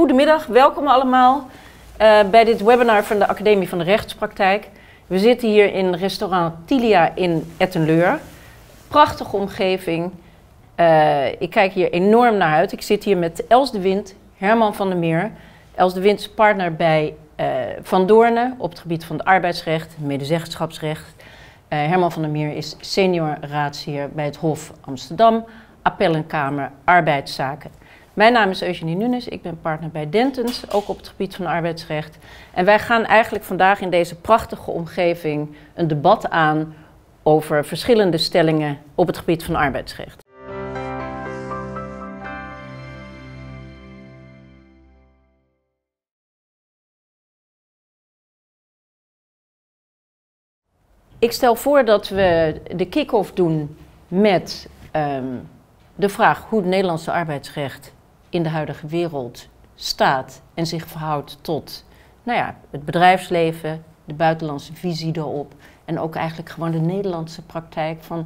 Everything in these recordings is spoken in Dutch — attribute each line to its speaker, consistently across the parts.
Speaker 1: Goedemiddag, welkom allemaal bij dit webinar van de Academie van de Rechtspraktijk. We zitten hier in restaurant Tilia in Etten-Leur. Prachtige omgeving. Ik kijk hier enorm naar uit. Ik zit hier met Els de Wind, Herman van der Meer. Els de Wind is partner bij Van Doornen op het gebied van het arbeidsrecht, medezeggenschapsrecht. Herman van der Meer is senior raadsheer bij het Hof Amsterdam, Appellenkamer Arbeidszaken. Mijn naam is Eugenie Nunes, ik ben partner bij Dentons, ook op het gebied van arbeidsrecht. En wij gaan eigenlijk vandaag in deze prachtige omgeving een debat aan over verschillende stellingen op het gebied van arbeidsrecht. Ik stel voor dat we de kick-off doen met de vraag hoe het Nederlandse arbeidsrecht in de huidige wereld staat en zich verhoudt tot het bedrijfsleven, de buitenlandse visie daarop en ook eigenlijk gewoon de Nederlandse praktijk van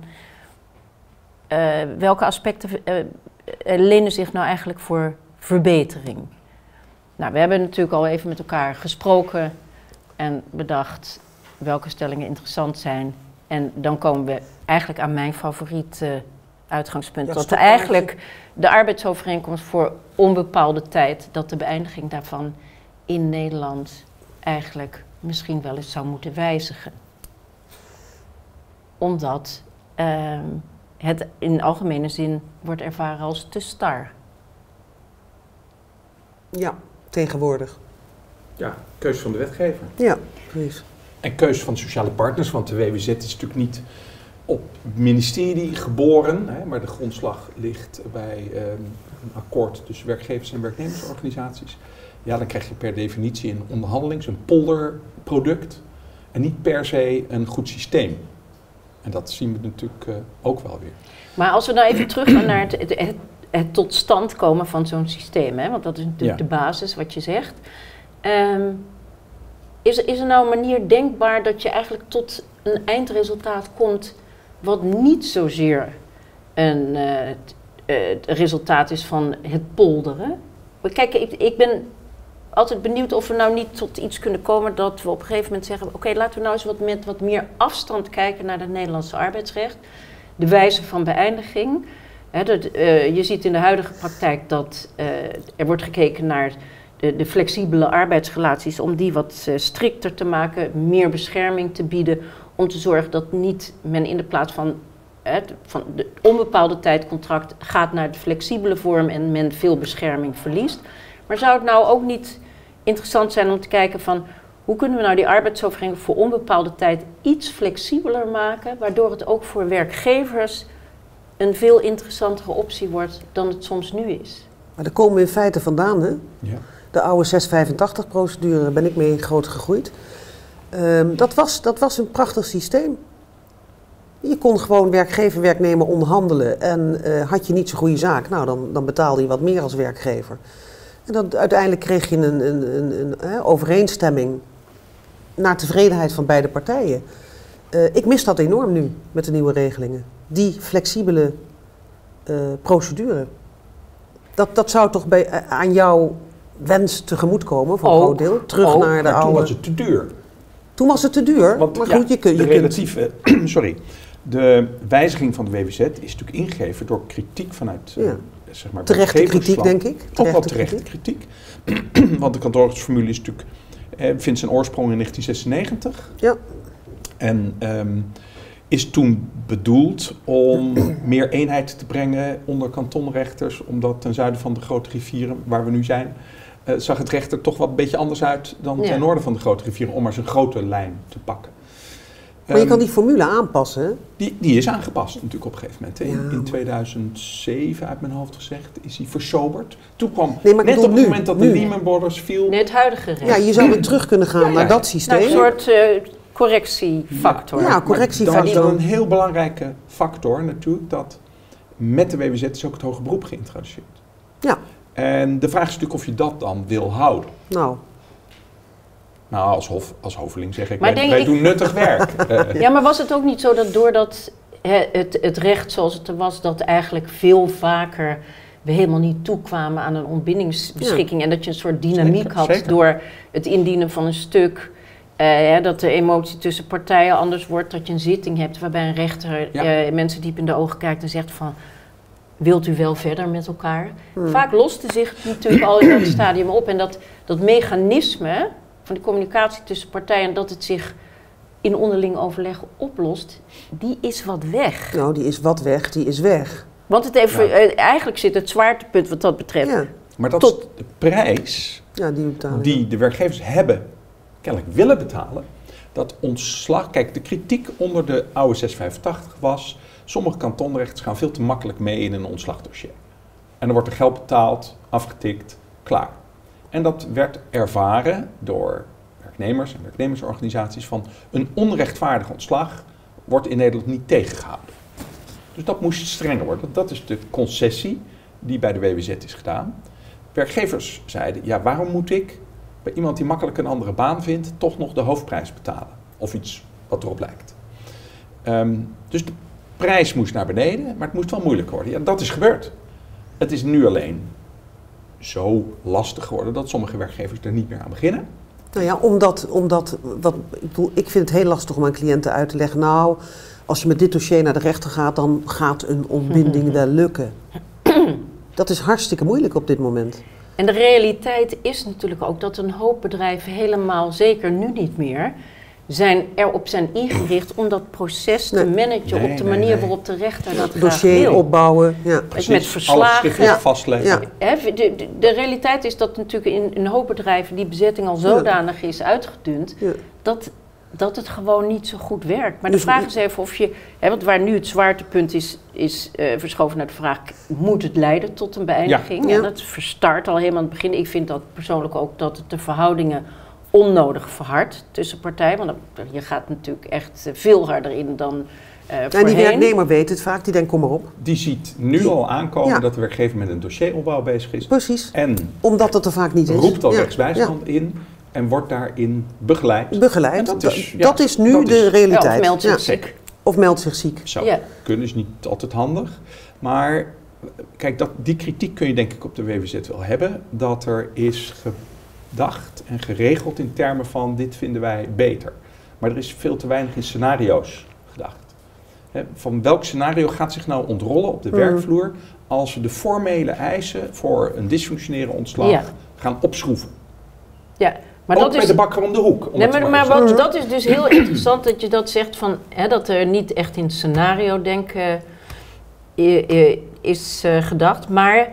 Speaker 1: welke aspecten lenen zich nou eigenlijk voor verbetering. Nou, we hebben natuurlijk al even met elkaar gesproken en bedacht welke stellingen interessant zijn. En dan komen we eigenlijk aan mijn favoriet uitgangspunt. Dat eigenlijk de arbeidsovereenkomst voor onbepaalde tijd, dat de beëindiging daarvan in Nederland eigenlijk misschien wel eens zou moeten wijzigen. Omdat het in algemene zin wordt ervaren als te star.
Speaker 2: Ja, tegenwoordig.
Speaker 3: Ja, keuze van de wetgever.
Speaker 2: Ja, precies.
Speaker 3: En keuze van de sociale partners, want de WWZ is natuurlijk niet op het ministerie geboren, maar de grondslag ligt bij een akkoord tussen werkgevers- en werknemersorganisaties. Ja, dan krijg je per definitie een een polderproduct en niet per se een goed systeem. En dat zien we natuurlijk ook wel weer.
Speaker 1: Maar als we nou even terug gaan naar het tot stand komen van zo'n systeem, want dat is natuurlijk de basis wat je zegt. Is er nou een manier denkbaar dat je eigenlijk tot een eindresultaat komt wat niet zozeer het resultaat is van het polderen? Kijk, ik ben altijd benieuwd of we nou niet tot iets kunnen komen dat we op een gegeven moment zeggen, oké, laten we nou eens met wat meer afstand kijken naar het Nederlandse arbeidsrecht. De wijze van beëindiging. Je ziet in de huidige praktijk dat er wordt gekeken naar de flexibele arbeidsrelaties, om die wat strikter te maken, meer bescherming te bieden, om te zorgen dat niet men in de plaats van de onbepaalde tijdcontract gaat naar de flexibele vorm en men veel bescherming verliest. Maar zou het nou ook niet interessant zijn om te kijken van hoe kunnen we nou die arbeidsovereenkomst voor onbepaalde tijd iets flexibeler maken, waardoor het ook voor werkgevers een veel interessantere optie wordt dan het soms nu is?
Speaker 2: Maar daar komen we in feite vandaan, hè?
Speaker 3: Ja.
Speaker 2: De oude 685-procedure, daar ben ik mee groot gegroeid. Dat was een prachtig systeem. Je kon gewoon werkgever, werknemer onderhandelen en had je niet zo'n goede zaak, nou dan betaalde je wat meer als werkgever. En uiteindelijk kreeg je een overeenstemming naar tevredenheid van beide partijen. Ik mis dat enorm nu met de nieuwe regelingen. Die flexibele procedure. Dat zou toch aan jouw wens tegemoetkomen voor een groot deel? Terug naar de oude...
Speaker 3: Toen was het te duur.
Speaker 2: Toen was het te duur?
Speaker 3: Want
Speaker 2: maar goed,
Speaker 3: de wijziging van de WWZ is natuurlijk ingegeven door kritiek vanuit zeg maar,
Speaker 2: terechte kritiek, denk ik.
Speaker 3: Ook wel terechte kritiek. Want de kantoorrechtsformule is natuurlijk, vindt zijn oorsprong in 1996.
Speaker 2: Ja.
Speaker 3: En is toen bedoeld om meer eenheid te brengen onder kantonrechters, omdat ten zuiden van de grote rivieren, waar we nu zijn, zag het recht er toch wat een beetje anders uit dan ten noorden van de grote rivieren, om maar zijn grote lijn te pakken.
Speaker 2: Maar je kan die formule aanpassen, hè?
Speaker 3: Die is aangepast natuurlijk op een gegeven moment. In 2007, uit mijn hoofd gezegd, is die versoberd. Toen kwam, net op het moment dat de Lehman Brothers viel...
Speaker 1: Nee, het huidige recht.
Speaker 2: Ja, je zou weer terug kunnen gaan naar dat systeem.
Speaker 1: Nou, een soort correctiefactor.
Speaker 2: Ja, correctiefactor.
Speaker 3: Dan is een heel belangrijke factor natuurlijk, dat met de WWZ is ook het hoger beroep geïntroduceerd.
Speaker 2: Ja.
Speaker 3: En de vraag is natuurlijk of je dat dan wil houden. Nou, als hoveling zeg ik, wij doen nuttig werk.
Speaker 1: Ja, maar was het ook niet zo dat doordat het recht zoals het er was, dat eigenlijk veel vaker we helemaal niet toekwamen aan een ontbindingsbeschikking. En dat je een soort dynamiek
Speaker 3: Zeker,
Speaker 1: had
Speaker 3: zeker.
Speaker 1: door het indienen van een stuk. Dat de emotie tussen partijen anders wordt. Dat je een zitting hebt waarbij een rechter mensen diep in de ogen kijkt en zegt van... Wilt u wel verder met elkaar? Vaak loste zich natuurlijk al in dat stadium op. En dat mechanisme van de communicatie tussen partijen... dat het zich in onderling overleg oplost, die is wat weg.
Speaker 2: Nou, die is weg.
Speaker 1: Want het eigenlijk zit het zwaartepunt wat dat betreft.
Speaker 2: Ja,
Speaker 3: Maar dat is de prijs die de werkgevers kennelijk willen betalen. Dat ontslag, kijk, de kritiek onder de oude 685 was... sommige kantonrechters gaan veel te makkelijk mee in een ontslagdossier. En dan wordt er geld betaald, afgetikt, klaar. En dat werd ervaren door werknemers en werknemersorganisaties van... een onrechtvaardig ontslag wordt in Nederland niet tegengehouden. Dus dat moest strenger worden. Dat is de concessie die bij de WWZ is gedaan. Werkgevers zeiden, ja, waarom moet ik bij iemand die makkelijk een andere baan vindt... toch nog de hoofdprijs betalen? Of iets wat erop lijkt. Dus de prijs moest naar beneden, maar het moest wel moeilijk worden. Ja, dat is gebeurd. Het is nu alleen zo lastig geworden dat sommige werkgevers er niet meer aan beginnen.
Speaker 2: Nou ja, ik vind het heel lastig om aan cliënten uit te leggen... nou, als je met dit dossier naar de rechter gaat, dan gaat een ontbinding wel lukken. Dat is hartstikke moeilijk op dit moment.
Speaker 1: En de realiteit is natuurlijk ook dat een hoop bedrijven helemaal, zeker nu niet meer... erop zijn ingericht om dat proces te managen op de manier waarop de rechter dat graag wil.
Speaker 2: Dossier opbouwen, ja.
Speaker 3: Precies,
Speaker 1: met verslagen.
Speaker 3: Vastleggen.
Speaker 1: Ja. De realiteit is dat natuurlijk in een hoop bedrijven die bezetting al zodanig is uitgedund... dat het gewoon niet zo goed werkt. Maar de vraag is even of je... want waar nu het zwaartepunt is verschoven naar de vraag... moet het leiden tot een beëindiging? Ja. En dat verstart al helemaal aan het begin. Ik vind dat persoonlijk ook dat het de verhoudingen... onnodig verhard tussen partijen. Want je gaat natuurlijk echt veel harder in dan voorheen.
Speaker 2: En die werknemer weet het vaak, die denkt, kom maar op.
Speaker 3: Die ziet nu al aankomen dat de werkgever met een dossieropbouw bezig is.
Speaker 2: Precies,
Speaker 3: en
Speaker 2: omdat het er vaak niet is.
Speaker 3: Roept al rechtsbijstand in en wordt daarin begeleid. En
Speaker 2: dat is nu de realiteit.
Speaker 1: Of meldt zich ziek.
Speaker 2: Of meldt zich ziek.
Speaker 3: Zou kunnen, is niet altijd handig. Maar kijk, die kritiek kun je denk ik op de WWZ wel hebben. Dat er is gedacht en geregeld in termen van dit vinden wij beter. Maar er is veel te weinig in scenario's gedacht. Van welk scenario gaat zich nou ontrollen op de werkvloer als we de formele eisen voor een dysfunctionerende ontslag gaan opschroeven?
Speaker 1: Ja, maar
Speaker 3: ook
Speaker 1: dat
Speaker 3: bij
Speaker 1: is
Speaker 3: de bakker om de hoek.
Speaker 1: Dat is dus heel interessant dat je dat zegt van dat er niet echt in scenario denken is gedacht. Maar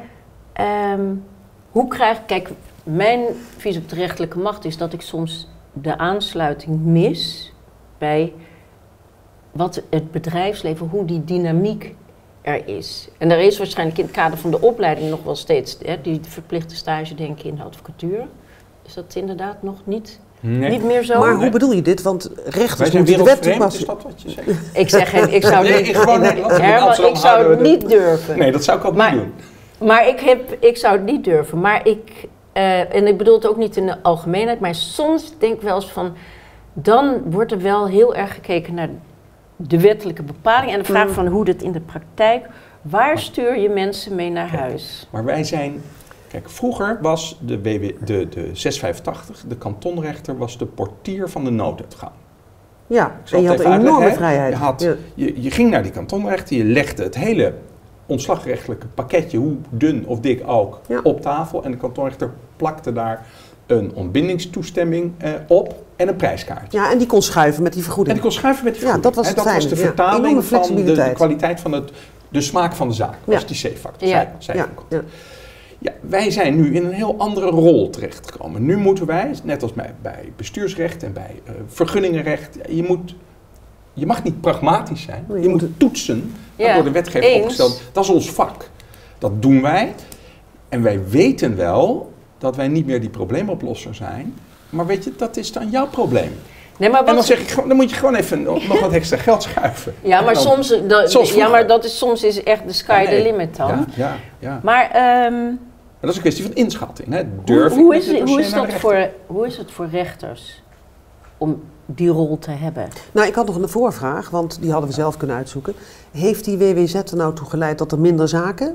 Speaker 1: kijk, mijn visie op de rechterlijke macht is dat ik soms de aansluiting mis bij wat het bedrijfsleven, hoe die dynamiek er is. En er is waarschijnlijk in het kader van de opleiding nog wel steeds die verplichte stage denken in de advocatuur. Is dat inderdaad nog niet meer zo?
Speaker 2: Maar hoe bedoel je dit? Want rechters
Speaker 3: zijn
Speaker 2: moeten de wet toepassen.
Speaker 3: Is dat wat je zegt?
Speaker 1: Ik zou het niet durven.
Speaker 3: Nee, dat zou ik ook niet doen.
Speaker 1: Maar ik zou het niet durven. Maar en ik bedoel het ook niet in de algemeenheid, maar soms denk ik wel eens van, dan wordt er wel heel erg gekeken naar de wettelijke bepaling en de vraag van hoe dit in de praktijk, waar stuur je mensen mee naar huis?
Speaker 3: Maar wij zijn, kijk, vroeger was de 685, de kantonrechter, was de portier van de nooduitgang.
Speaker 2: Ja, en je had een enorme vrijheid.
Speaker 3: Je ging naar die kantonrechter, je legde het hele ontslagrechtelijke pakketje, hoe dun of dik ook, op tafel. En de kantonrechter plakte daar een ontbindingstoestemming op en een prijskaart.
Speaker 2: Ja, en die kon schuiven met die vergoeding.
Speaker 3: Ja,
Speaker 2: dat was het fijne.
Speaker 3: Dat was de vertaling van de kwaliteit van de smaak van de zaak. Dat was die C-factor. Ja, wij zijn nu in een heel andere rol terechtgekomen. Nu moeten wij, net als bij bestuursrecht en bij vergunningenrecht, je mag niet pragmatisch zijn. Je moet toetsen. Dat door de wetgever opgesteld. Dat is ons vak. Dat doen wij. En wij weten wel dat wij niet meer die probleemoplosser zijn. Maar weet je, dat is dan jouw probleem.
Speaker 1: Nee, maar
Speaker 3: en dan zeg ik, dan moet je gewoon even nog wat extra geld schuiven.
Speaker 1: Ja, maar soms is echt de sky the limit dan.
Speaker 3: Ja.
Speaker 1: Maar
Speaker 3: dat is een kwestie van inschatting. Hè?
Speaker 1: Hoe is het voor rechters om die rol te hebben?
Speaker 2: Nou, ik had nog een voorvraag, want die hadden we zelf kunnen uitzoeken. Heeft die WWZ er nou toe geleid dat er minder zaken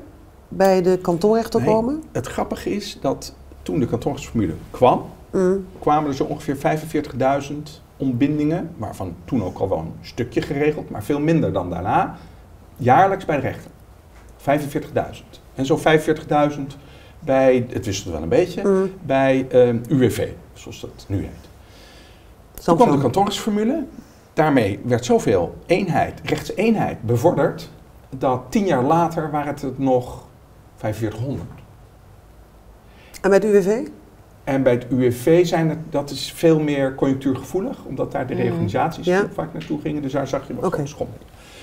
Speaker 2: bij de kantonrechter komen?
Speaker 3: Het grappige is dat toen de kantonrechtsformule kwam, kwamen er zo ongeveer 45.000 ontbindingen, waarvan toen ook al wel een stukje geregeld, maar veel minder dan daarna, jaarlijks bij de rechter. 45.000. En zo'n 45.000 bij, het wisselt wel een beetje, bij UWV, zoals dat nu heet. Toen kwam de kantonrechtsformule. Daarmee werd zoveel rechtseenheid bevorderd, dat 10 jaar later waren het er nog 4500.
Speaker 2: En bij het UWV?
Speaker 3: En bij het UWV dat is veel meer conjunctuurgevoelig, omdat daar de reorganisaties vaak naartoe gingen. Dus daar zag je wat schommeling.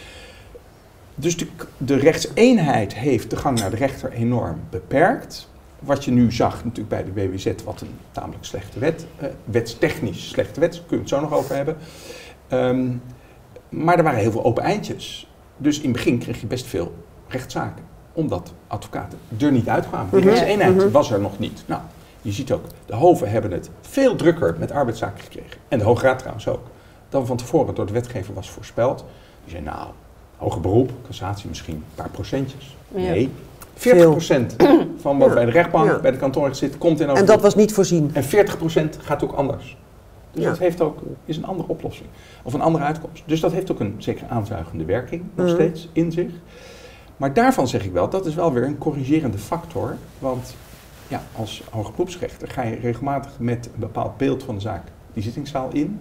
Speaker 3: Dus de rechtseenheid heeft de gang naar de rechter enorm beperkt. Wat je nu zag natuurlijk bij de WWZ, wat een tamelijk slechte wet, wetstechnisch slechte wet, daar kunnen we het zo nog over hebben. Maar er waren heel veel open eindjes. Dus in het begin kreeg je best veel rechtszaken, omdat advocaten er niet uitkwamen. Die rechtseenheid was er nog niet. Nou, je ziet ook, de hoven hebben het veel drukker met arbeidszaken gekregen. En de Hoge Raad trouwens ook. Dan van tevoren door de wetgever was voorspeld. Die zei, nou, hoger beroep, cassatie misschien een paar procentjes. Nee, 40% van wat bij de rechtbank, bij de kantonrecht zit, komt in over.
Speaker 2: En dat was niet voorzien.
Speaker 3: En 40% gaat ook anders. Dus dat heeft ook, is een andere oplossing. Of een andere uitkomst. Dus dat heeft ook een zekere aanzuigende werking nog steeds in zich. Maar daarvan zeg ik wel, dat is wel weer een corrigerende factor. Want ja, als hoger beroepsrechter ga je regelmatig met een bepaald beeld van de zaak die zittingszaal in.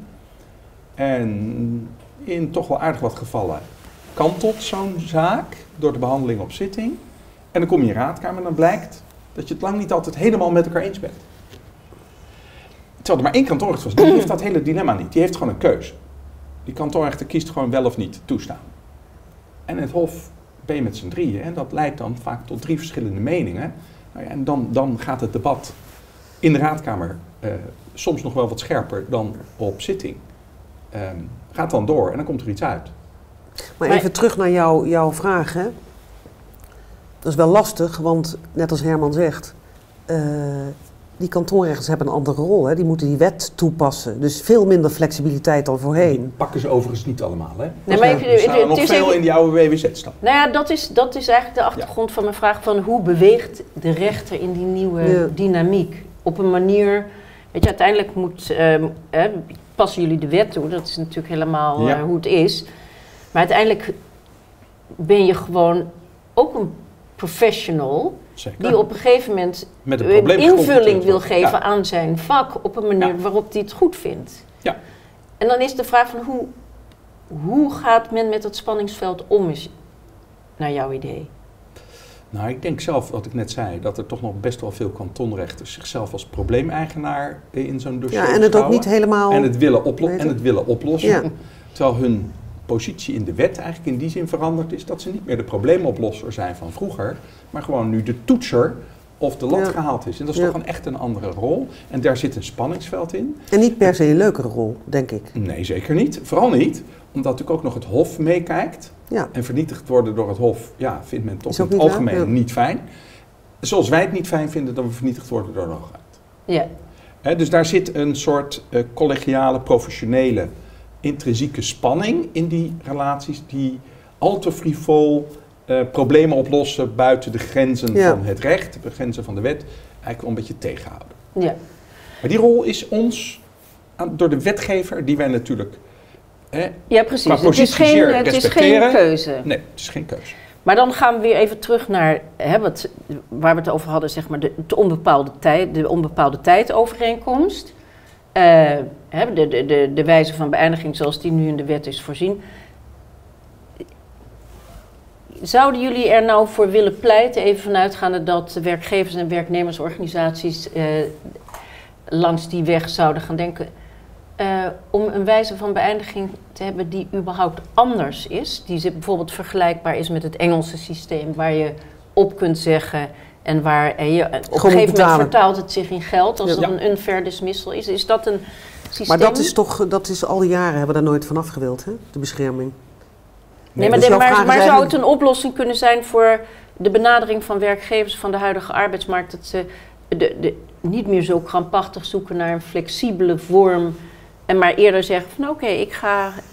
Speaker 3: En in toch wel aardig wat gevallen kantelt zo'n zaak door de behandeling op zitting. En dan kom je in je raadkamer en dan blijkt dat je het lang niet altijd helemaal met elkaar eens bent. Terwijl er maar één kantonrechter was, die heeft dat hele dilemma niet. Die heeft gewoon een keuze. Die kantonrechter kiest gewoon wel of niet toestaan. En in het Hof ben je met z'n drieën en dat leidt dan vaak tot 3 verschillende meningen. Nou ja, en dan gaat het debat in de raadkamer soms nog wel wat scherper dan op zitting. Gaat dan door en dan komt er iets uit.
Speaker 2: Maar even terug naar jouw vraag, hè. Dat is wel lastig, want net als Herman zegt, die kantonrechters hebben een andere rol. Hè. Die moeten die wet toepassen. Dus veel minder flexibiliteit dan voorheen.
Speaker 3: Die pakken ze overigens niet allemaal, hè?
Speaker 1: Nee, maar
Speaker 3: er staan nog veel in die oude WWZ-stap.
Speaker 1: Nou ja, dat is eigenlijk de achtergrond van mijn vraag van hoe beweegt de rechter in die nieuwe dynamiek? Op een manier, weet je, uiteindelijk passen jullie de wet toe. Dat is natuurlijk helemaal hoe het is. Maar uiteindelijk ben je gewoon ook een professional. Zeker. Die op een gegeven moment een invulling wil geven aan zijn vak op een manier waarop hij het goed vindt. Ja. En dan is de vraag van hoe gaat men met dat spanningsveld om, is naar jouw idee?
Speaker 3: Nou, ik denk zelf, wat ik net zei, dat er toch nog best wel veel kantonrechters zichzelf als probleemeigenaar in zo'n dossier
Speaker 2: en het ook niet helemaal
Speaker 3: en het willen oplossen. Ja. Terwijl hun positie in de wet eigenlijk in die zin veranderd is dat ze niet meer de probleemoplosser zijn van vroeger, maar gewoon nu de toetser of de lat gehaald is. En dat is toch echt een andere rol. En daar zit een spanningsveld in.
Speaker 2: En niet per se een leukere rol, denk ik.
Speaker 3: Nee, zeker niet. Vooral niet, omdat natuurlijk ook nog het Hof meekijkt. Ja. En vernietigd worden door het Hof, vindt men toch in het algemeen niet fijn. Zoals wij het niet fijn vinden dat we vernietigd worden door de Hoge Raad. Ja. Dus daar zit een soort collegiale, professionele, intrinsieke spanning in die relaties die al te frivol problemen oplossen buiten de grenzen van het recht, de grenzen van de wet, eigenlijk wel een beetje tegenhouden. Ja. Maar die rol is ons door de wetgever, die wij natuurlijk
Speaker 1: precies.
Speaker 3: qua positie
Speaker 1: het is geen keuze.
Speaker 3: Nee, het is geen keuze.
Speaker 1: Maar dan gaan we weer even terug naar waar we het over hadden, zeg maar de onbepaalde tijdovereenkomst. De wijze van beëindiging zoals die nu in de wet is voorzien. Zouden jullie er nou voor willen pleiten, even vanuitgaande dat de werkgevers- en werknemersorganisaties langs die weg zouden gaan denken, om een wijze van beëindiging te hebben die überhaupt anders is, die bijvoorbeeld vergelijkbaar is met het Engelse systeem, waar je op kunt zeggen en waar je op een gegeven moment vertaalt het zich in geld als er een unfair dismissal is. Is dat een systeem?
Speaker 2: Maar dat is al die jaren hebben we daar nooit van afgewild, hè? De bescherming.
Speaker 1: Nee, maar zou het een oplossing kunnen zijn voor de benadering van werkgevers van de huidige arbeidsmarkt, dat ze niet meer zo krampachtig zoeken naar een flexibele vorm en maar eerder zeggen van oké, ik ga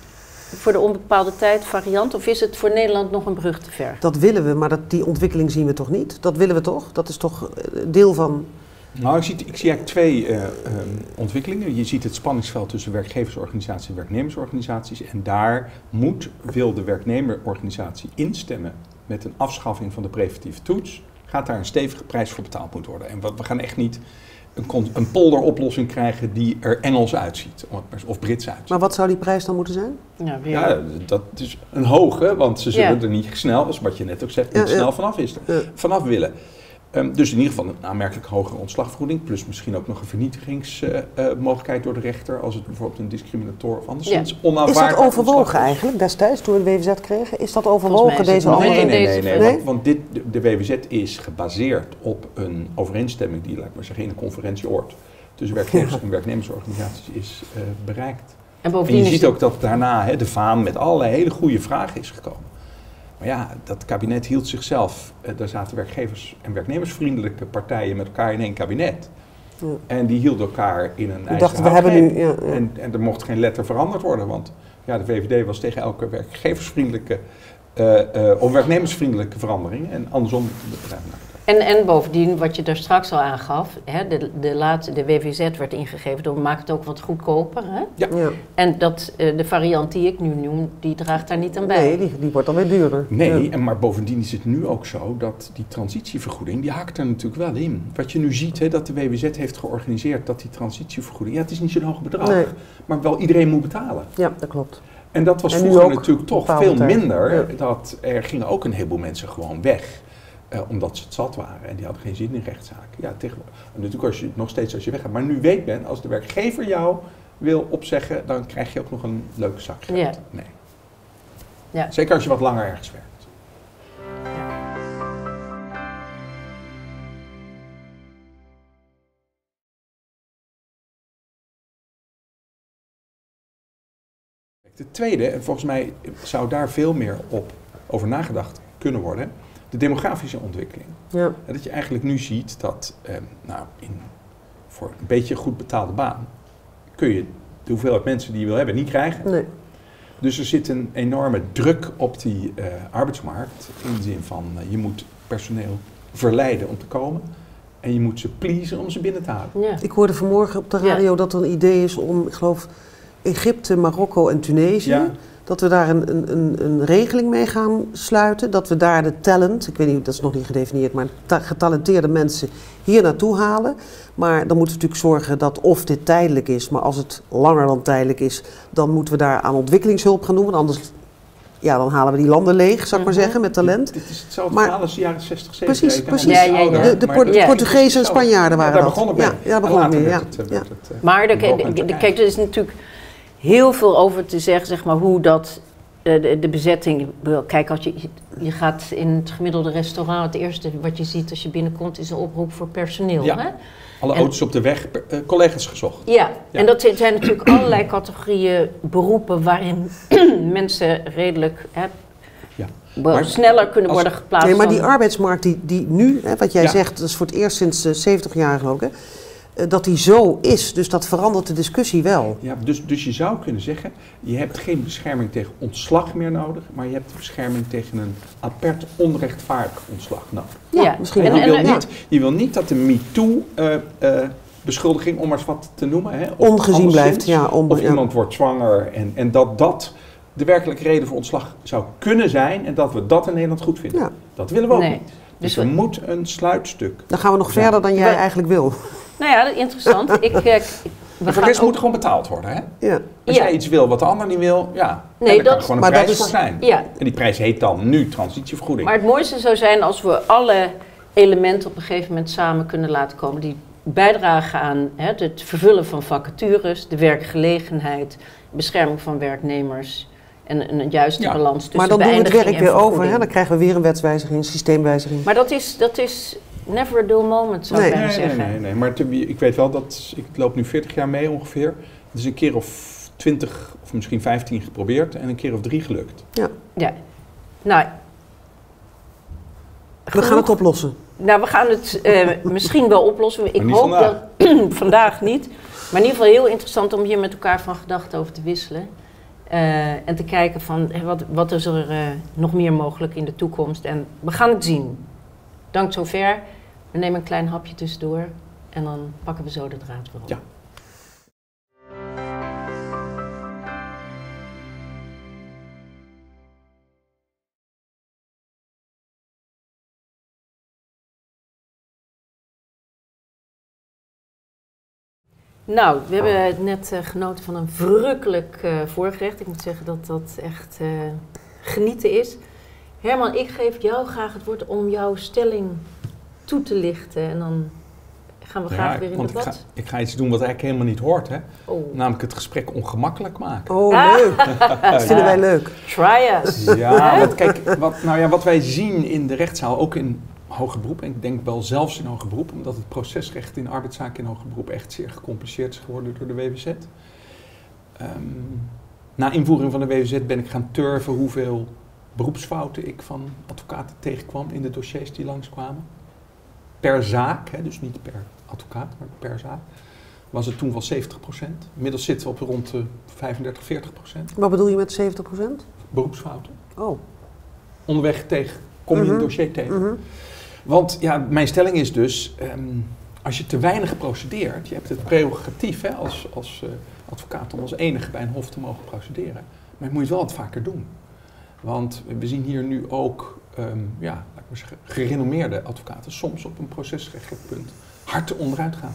Speaker 1: voor de onbepaalde tijd variant? Of is het voor Nederland nog een brug te ver?
Speaker 2: Dat willen we, maar die ontwikkeling zien we toch niet? Dat willen we toch? Dat is toch deel van...
Speaker 3: Nou, ik zie eigenlijk twee ontwikkelingen. Je ziet het spanningsveld tussen werkgeversorganisaties en werknemersorganisaties. En daar wil de werknemerorganisatie instemmen met een afschaffing van de preventieve toets. Gaat daar een stevige prijs voor betaald moeten worden. En we gaan echt niet een polderoplossing krijgen die er Engels uitziet. Of Brits uitziet.
Speaker 2: Maar wat zou die prijs dan moeten zijn?
Speaker 3: Ja, dat is een hoge, want ze zullen er niet snel, zoals wat je net ook zegt, niet snel vanaf willen. Dus in ieder geval een aanmerkelijk hogere ontslagvergoeding, plus misschien ook nog een vernietigingsmogelijkheid door de rechter, als het bijvoorbeeld een discriminator of anderszins onaanvaardbaar
Speaker 2: is dat overwogen eigenlijk destijds, toen we de WWZ kregen? Is dat overwogen, deze andere?
Speaker 3: Nee. Want de WWZ is gebaseerd op een overeenstemming die, laat ik maar zeggen, in een conferentieoord tussen werkgevers en werknemersorganisaties is bereikt. En je ziet ook dat daarna de vaan met allerlei hele goede vragen is gekomen. Maar ja, dat kabinet hield zichzelf, daar zaten werkgevers- en werknemersvriendelijke partijen met elkaar in één kabinet. Ja. En die hielden elkaar in een ijzeren houtgreep. En er mocht geen letter veranderd worden, want ja, de VVD was tegen elke werkgeversvriendelijke of werknemersvriendelijke verandering en andersom de bedrijven.
Speaker 1: En bovendien, wat je daar straks al aangaf, de WWZ werd ingegeven, dan maakt het ook wat goedkoper. Hè?
Speaker 3: Ja.
Speaker 1: En de variant die ik nu noem, die draagt daar niet aan bij.
Speaker 2: Nee, die wordt dan weer duurder.
Speaker 3: Nee, maar bovendien is het nu ook zo dat die transitievergoeding, die haakt er natuurlijk wel in. Wat je nu ziet, dat de WWZ heeft georganiseerd dat die transitievergoeding, ja, het is niet zo'n hoog bedrag, maar wel iedereen moet betalen.
Speaker 2: Ja, dat klopt.
Speaker 3: En dat was vroeger natuurlijk toch veel minder. Dat er gingen ook een heleboel mensen gewoon weg. Omdat ze het zat waren en die hadden geen zin in rechtszaken. Ja, natuurlijk nog steeds als je weggaat. Maar nu weet men, als de werkgever jou wil opzeggen, dan krijg je ook nog een leuke zak geld.
Speaker 1: Ja.
Speaker 3: Nee.
Speaker 1: Ja.
Speaker 3: Zeker als je wat langer ergens werkt. De tweede, en volgens mij zou daar veel meer over nagedacht kunnen worden, de demografische ontwikkeling. Ja. Dat je eigenlijk nu ziet dat voor een beetje goed betaalde baan kun je de hoeveelheid mensen die je wil hebben niet krijgen. Nee. Dus er zit een enorme druk op die arbeidsmarkt in de zin van je moet personeel verleiden om te komen en je moet ze pleasen om ze binnen te halen.
Speaker 2: Ja. Ik hoorde vanmorgen op de radio dat er een idee is om, ik geloof, Egypte, Marokko en Tunesië, dat we daar een regeling mee gaan sluiten. Dat we daar de talent, ik weet niet, dat is nog niet gedefinieerd, maar getalenteerde mensen hier naartoe halen. Maar dan moeten we natuurlijk zorgen dat of dit tijdelijk is, maar als het langer dan tijdelijk is, dan moeten we daar aan ontwikkelingshulp gaan doen. Want anders, ja, dan halen we die landen leeg, zou ik maar zeggen, met talent.
Speaker 3: Dit is hetzelfde verhaal als de jaren 60, 70.
Speaker 2: Precies. Ja. De Portugezen en Spanjaarden waren dat.
Speaker 3: Daar begon het mee.
Speaker 2: Ja, daar begon het mee,
Speaker 1: Maar kijk, er is natuurlijk heel veel over te zeggen, zeg maar, hoe dat de bezetting. Kijk, als je gaat in het gemiddelde restaurant, het eerste wat je ziet als je binnenkomt is een oproep voor personeel.
Speaker 3: Ja. Hè? Alle auto's op de weg, collega's gezocht.
Speaker 1: Ja, en dat zijn natuurlijk allerlei categorieën beroepen waarin mensen redelijk sneller kunnen worden geplaatst.
Speaker 2: Nee, maar die arbeidsmarkt die nu, wat jij zegt, dat is voor het eerst sinds 70 jaar ook, dat die zo is, dus dat verandert de discussie wel.
Speaker 3: Ja, dus je zou kunnen zeggen, je hebt geen bescherming tegen ontslag meer nodig, maar je hebt bescherming tegen een apart onrechtvaardig ontslag nodig.
Speaker 2: Ja, misschien.
Speaker 3: Je wil niet dat de MeToo-beschuldiging, om maar eens wat te noemen,
Speaker 2: ongezien blijft.
Speaker 3: Of iemand wordt zwanger en dat de werkelijke reden voor ontslag zou kunnen zijn en dat we dat in Nederland goed vinden. Ja. Dat willen we ook niet. Dus er moet een sluitstuk.
Speaker 2: Dan gaan we nog verder dan jij eigenlijk wil.
Speaker 1: Nou ja, interessant.
Speaker 3: Maar voor de rest moet gewoon betaald worden, hè? Ja. Als jij iets wil wat de ander niet wil, dan kan er gewoon een prijs voor zijn. Ja. En die prijs heet dan nu transitievergoeding.
Speaker 1: Maar het mooiste zou zijn als we alle elementen op een gegeven moment samen kunnen laten komen die bijdragen aan het vervullen van vacatures, de werkgelegenheid, bescherming van werknemers en een juiste balans tussen beëindiging en
Speaker 2: maar dan doen we het werk weer over, dan krijgen we weer een wetswijziging, een systeemwijziging.
Speaker 1: Maar dat is never a dull moment, zou ik zeggen.
Speaker 3: Nee. Maar ik weet wel dat, ik loop nu 40 jaar mee ongeveer. Het is een keer of 20 of misschien 15 geprobeerd en een keer of 3 gelukt.
Speaker 1: Ja. Nou,
Speaker 2: we gaan het oplossen.
Speaker 1: Nou, we gaan het misschien wel oplossen. Ik hoop dat vandaag niet. Maar in ieder geval heel interessant om hier met elkaar van gedachten over te wisselen. En te kijken van wat is er nog meer mogelijk in de toekomst. En we gaan het zien. Dank zover. We nemen een klein hapje tussendoor. En dan pakken we zo de draad weer op.
Speaker 3: Ja.
Speaker 1: Nou, we hebben net genoten van een verrukkelijk voorgerecht. Ik moet zeggen dat dat echt genieten is. Herman, ik geef jou graag het woord om jouw stelling toe te lichten. En dan gaan we graag weer in debat.
Speaker 3: Ik ga iets doen wat eigenlijk helemaal niet hoort, hè?
Speaker 1: Oh.
Speaker 3: Namelijk het gesprek ongemakkelijk maken.
Speaker 2: Oh, leuk. Dat vinden wij leuk.
Speaker 1: Try us.
Speaker 3: Ja, want kijk, wat wij zien in de rechtszaal, ook in hoger beroep, en ik denk wel zelfs in hoger beroep, omdat het procesrecht in arbeidszaken in hoger beroep echt zeer gecompliceerd is geworden door de WWZ. Na invoering van de WWZ ben ik gaan turven hoeveel beroepsfouten ik van advocaten tegenkwam in de dossiers die langskwamen. Per zaak, hè, dus niet per advocaat, maar per zaak, was het toen wel 70%. Inmiddels zitten we op rond de 35-40%.
Speaker 2: Wat bedoel je met 70%?
Speaker 3: Beroepsfouten.
Speaker 2: Oh.
Speaker 3: Onderweg kom je een dossier tegen. Want ja, mijn stelling is dus, als je te weinig procedeert, je hebt het prerogatief als advocaat om als enige bij een hof te mogen procederen, maar je moet het wel wat vaker doen. Want we zien hier nu ook, laat ik maar zeggen, gerenommeerde advocaten soms op een procesrechtelijk punt hard onderuit gaan.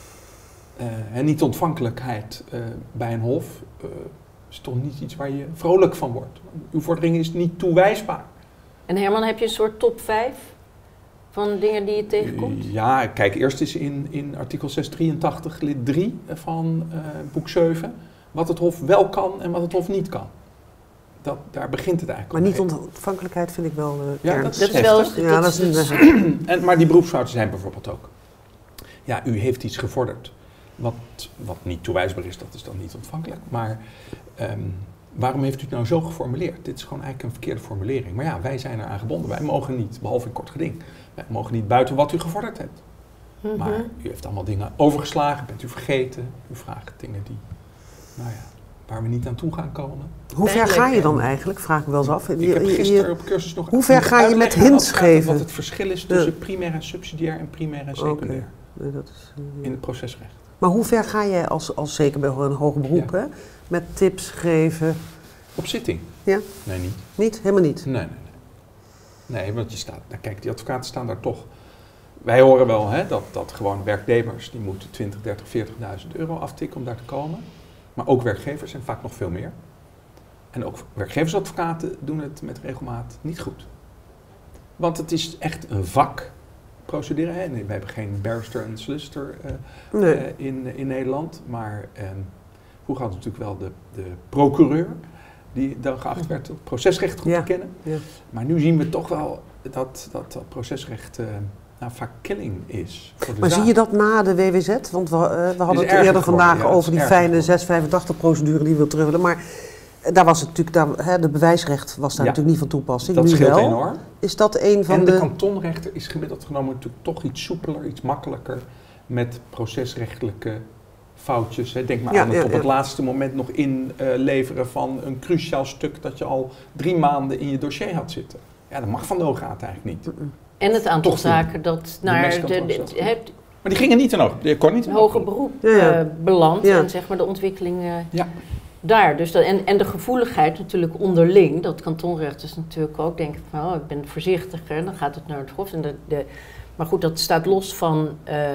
Speaker 3: En niet ontvankelijkheid bij een hof is toch niet iets waar je vrolijk van wordt. Uw vordering is niet toewijsbaar.
Speaker 1: En Herman, heb je een soort top 5 van dingen die je tegenkomt?
Speaker 3: Ja, kijk, eerst is in artikel 683 lid 3 van boek 7 wat het hof wel kan en wat het hof niet kan. Daar begint het eigenlijk
Speaker 2: Maar niet ontvankelijkheid vind ik wel kern.
Speaker 3: Dat is wel.
Speaker 2: Ja, dat is
Speaker 3: maar die beroepsfouten zijn bijvoorbeeld ook. Ja, u heeft iets gevorderd wat niet toewijsbaar is, dat is dan niet ontvankelijk. Maar waarom heeft u het nou zo geformuleerd? Dit is gewoon eigenlijk een verkeerde formulering. Maar ja, wij zijn eraan gebonden. Wij mogen niet, behalve in kort geding, wij mogen niet buiten wat u gevorderd hebt. Maar u heeft allemaal dingen overgeslagen, bent u vergeten. U vraagt dingen die, waar we niet aan toe gaan komen.
Speaker 2: Hoe ver ga je dan eigenlijk? Vraag ik wel eens af.
Speaker 3: Ik heb gisteren op cursus nog...
Speaker 2: Hoe ver ga je met hints geven?
Speaker 3: Wat het verschil is tussen primair en subsidiair en primair en secundair.
Speaker 2: Nee, dat is,
Speaker 3: in het procesrecht.
Speaker 2: Maar hoe ver ga jij als zeker bij een hoger beroep, hè? Met tips geven?
Speaker 3: Op zitting?
Speaker 2: Ja?
Speaker 3: Nee, niet.
Speaker 2: Niet? Helemaal niet?
Speaker 3: Nee, want je staat... Nou, kijk, die advocaten staan daar toch... Wij horen wel dat gewoon werknemers, die moeten 20, 30, 40.000 euro aftikken om daar te komen. Maar ook werkgevers en vaak nog veel meer. En ook werkgeversadvocaten doen het met regelmaat niet goed. Want het is echt een vak, procederen. Hè? Nee, we hebben geen barrister en solicitor in Nederland. Maar vroeger had natuurlijk wel de procureur, die dan geacht werd het procesrecht goed te kennen. Ja. Maar nu zien we toch wel dat procesrecht vaak killing is.
Speaker 2: Maar zie je dat na de WWZ? Want we hadden het eerder vandaag over die fijne 685-procedure die we wil terug willen. Maar daar was het natuurlijk, de bewijsrecht was daar natuurlijk niet van toepassing.
Speaker 3: Dat
Speaker 2: nu
Speaker 3: scheelt
Speaker 2: wel.
Speaker 3: enorm.
Speaker 2: Is dat een van
Speaker 3: en de kantonrechter is gemiddeld genomen natuurlijk toch iets soepeler, iets makkelijker met procesrechtelijke foutjes. Hè. Denk maar aan het op het laatste moment nog inleveren van een cruciaal stuk dat je al 3 maanden in je dossier had zitten. Ja, dat mag van de Hoge Raad eigenlijk niet.
Speaker 1: En het aantal zaken dat naar
Speaker 3: maar die gingen niet je kon niet
Speaker 1: hoger beroep belandt en zeg maar de ontwikkeling daar. Dus en de gevoeligheid natuurlijk onderling, dat kantonrechters natuurlijk ook denken van ik ben voorzichtiger, dan gaat het naar het hof. Maar goed, dat staat los van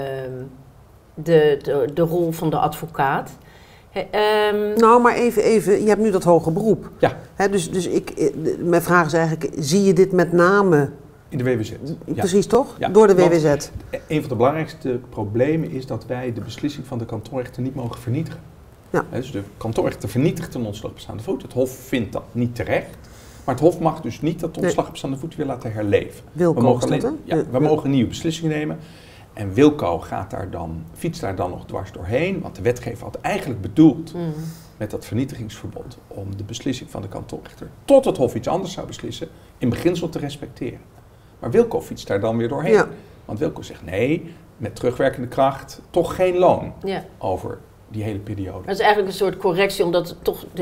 Speaker 1: de rol van de advocaat.
Speaker 2: Maar even, je hebt nu dat hoger beroep.
Speaker 3: Ja.
Speaker 2: Dus mijn vraag is eigenlijk, zie je dit met name...
Speaker 3: In de WWZ.
Speaker 2: Precies toch?
Speaker 3: Ja.
Speaker 2: Door de WWZ.
Speaker 3: Want een van de belangrijkste problemen is dat wij de beslissing van de kantonrechter niet mogen vernietigen.
Speaker 2: Ja.
Speaker 3: Dus de kantonrechter vernietigt een ontslag op staande voet. Het Hof vindt dat niet terecht. Maar het Hof mag dus niet dat ontslag op staande voet weer laten herleven.
Speaker 2: Wilco
Speaker 3: we mogen een nieuwe beslissing nemen. En Wilco fietst daar dan nog dwars doorheen. Want de wetgever had eigenlijk bedoeld met dat vernietigingsverbod om de beslissing van de kantonrechter tot het Hof iets anders zou beslissen, in beginsel te respecteren. Maar Wilco fietst daar dan weer doorheen. Ja. Want Wilco zegt nee, met terugwerkende kracht toch geen loon over die hele periode.
Speaker 1: Dat is eigenlijk een soort correctie, omdat het toch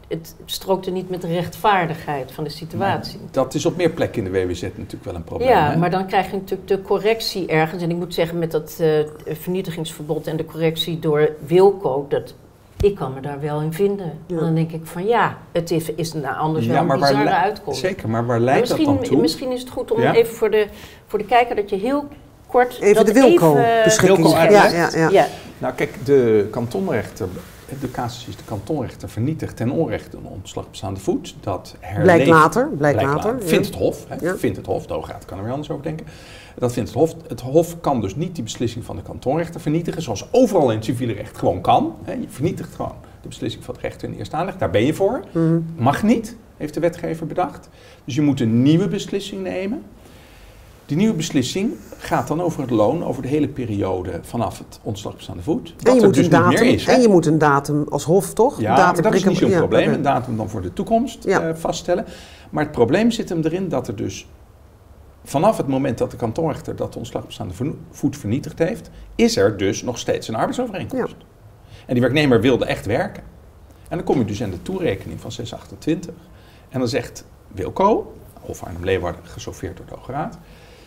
Speaker 1: het strookte niet met de rechtvaardigheid van de situatie.
Speaker 3: Maar dat is op meer plekken in de WWZ natuurlijk wel een probleem.
Speaker 1: Ja,
Speaker 3: hè?
Speaker 1: maar dan krijg je natuurlijk de correctie ergens. En ik moet zeggen, met dat vernietigingsverbod en de correctie door Wilco, ik kan me daar wel in vinden.
Speaker 2: Ja.
Speaker 1: Want dan denk ik van ja, het is anders wel een
Speaker 3: maar
Speaker 1: bizarre uitkomst.
Speaker 3: Zeker, maar waar leidt dat dan toe?
Speaker 1: Misschien is het goed om
Speaker 3: Ja?
Speaker 1: even voor de kijker dat je heel kort...
Speaker 2: Even
Speaker 1: dat
Speaker 2: de Wilco-beschikking.
Speaker 3: Wilco uitleggen.
Speaker 1: Ja.
Speaker 3: Nou kijk, de kantonrechter, de casus is de kantonrechter vernietigt ten onrechte een ontslag op staande voet. Dat herleeft.
Speaker 2: Blijkt later. Ja.
Speaker 3: Vindt het Hof. Hè?
Speaker 2: Ja.
Speaker 3: Vindt het Hof. De Hoge Raad kan er weer anders over denken. Dat vindt het Hof. Het Hof kan dus niet die beslissing van de kantonrechter vernietigen, zoals overal in het civiele recht gewoon kan. Hè? Je vernietigt gewoon de beslissing van het rechter in de eerste aanleg. Daar ben je voor. Mag niet, heeft de wetgever bedacht. Dus je moet een nieuwe beslissing nemen. Die nieuwe beslissing gaat dan over het loon over de hele periode vanaf het ontslag op staande voet.
Speaker 2: En je,
Speaker 3: er
Speaker 2: moet
Speaker 3: dus
Speaker 2: een datum,
Speaker 3: niet meer is. Hè?
Speaker 2: en je moet een datum als Hof, toch?
Speaker 3: Ja, maar dat is niet zo'n probleem.
Speaker 2: oké.
Speaker 3: Een datum dan voor de toekomst vaststellen. Maar het probleem zit hem erin dat er dus vanaf het moment dat de kantonrechter dat de ontslag op staande voet vernietigd heeft, is er dus nog steeds een arbeidsovereenkomst.
Speaker 2: Ja.
Speaker 3: En die werknemer wilde echt werken. En dan kom je dus aan de toerekening van 628. En dan zegt Wilco, of Arnhem-Leeuwarden, gesoffeerd door de Hoge Raad,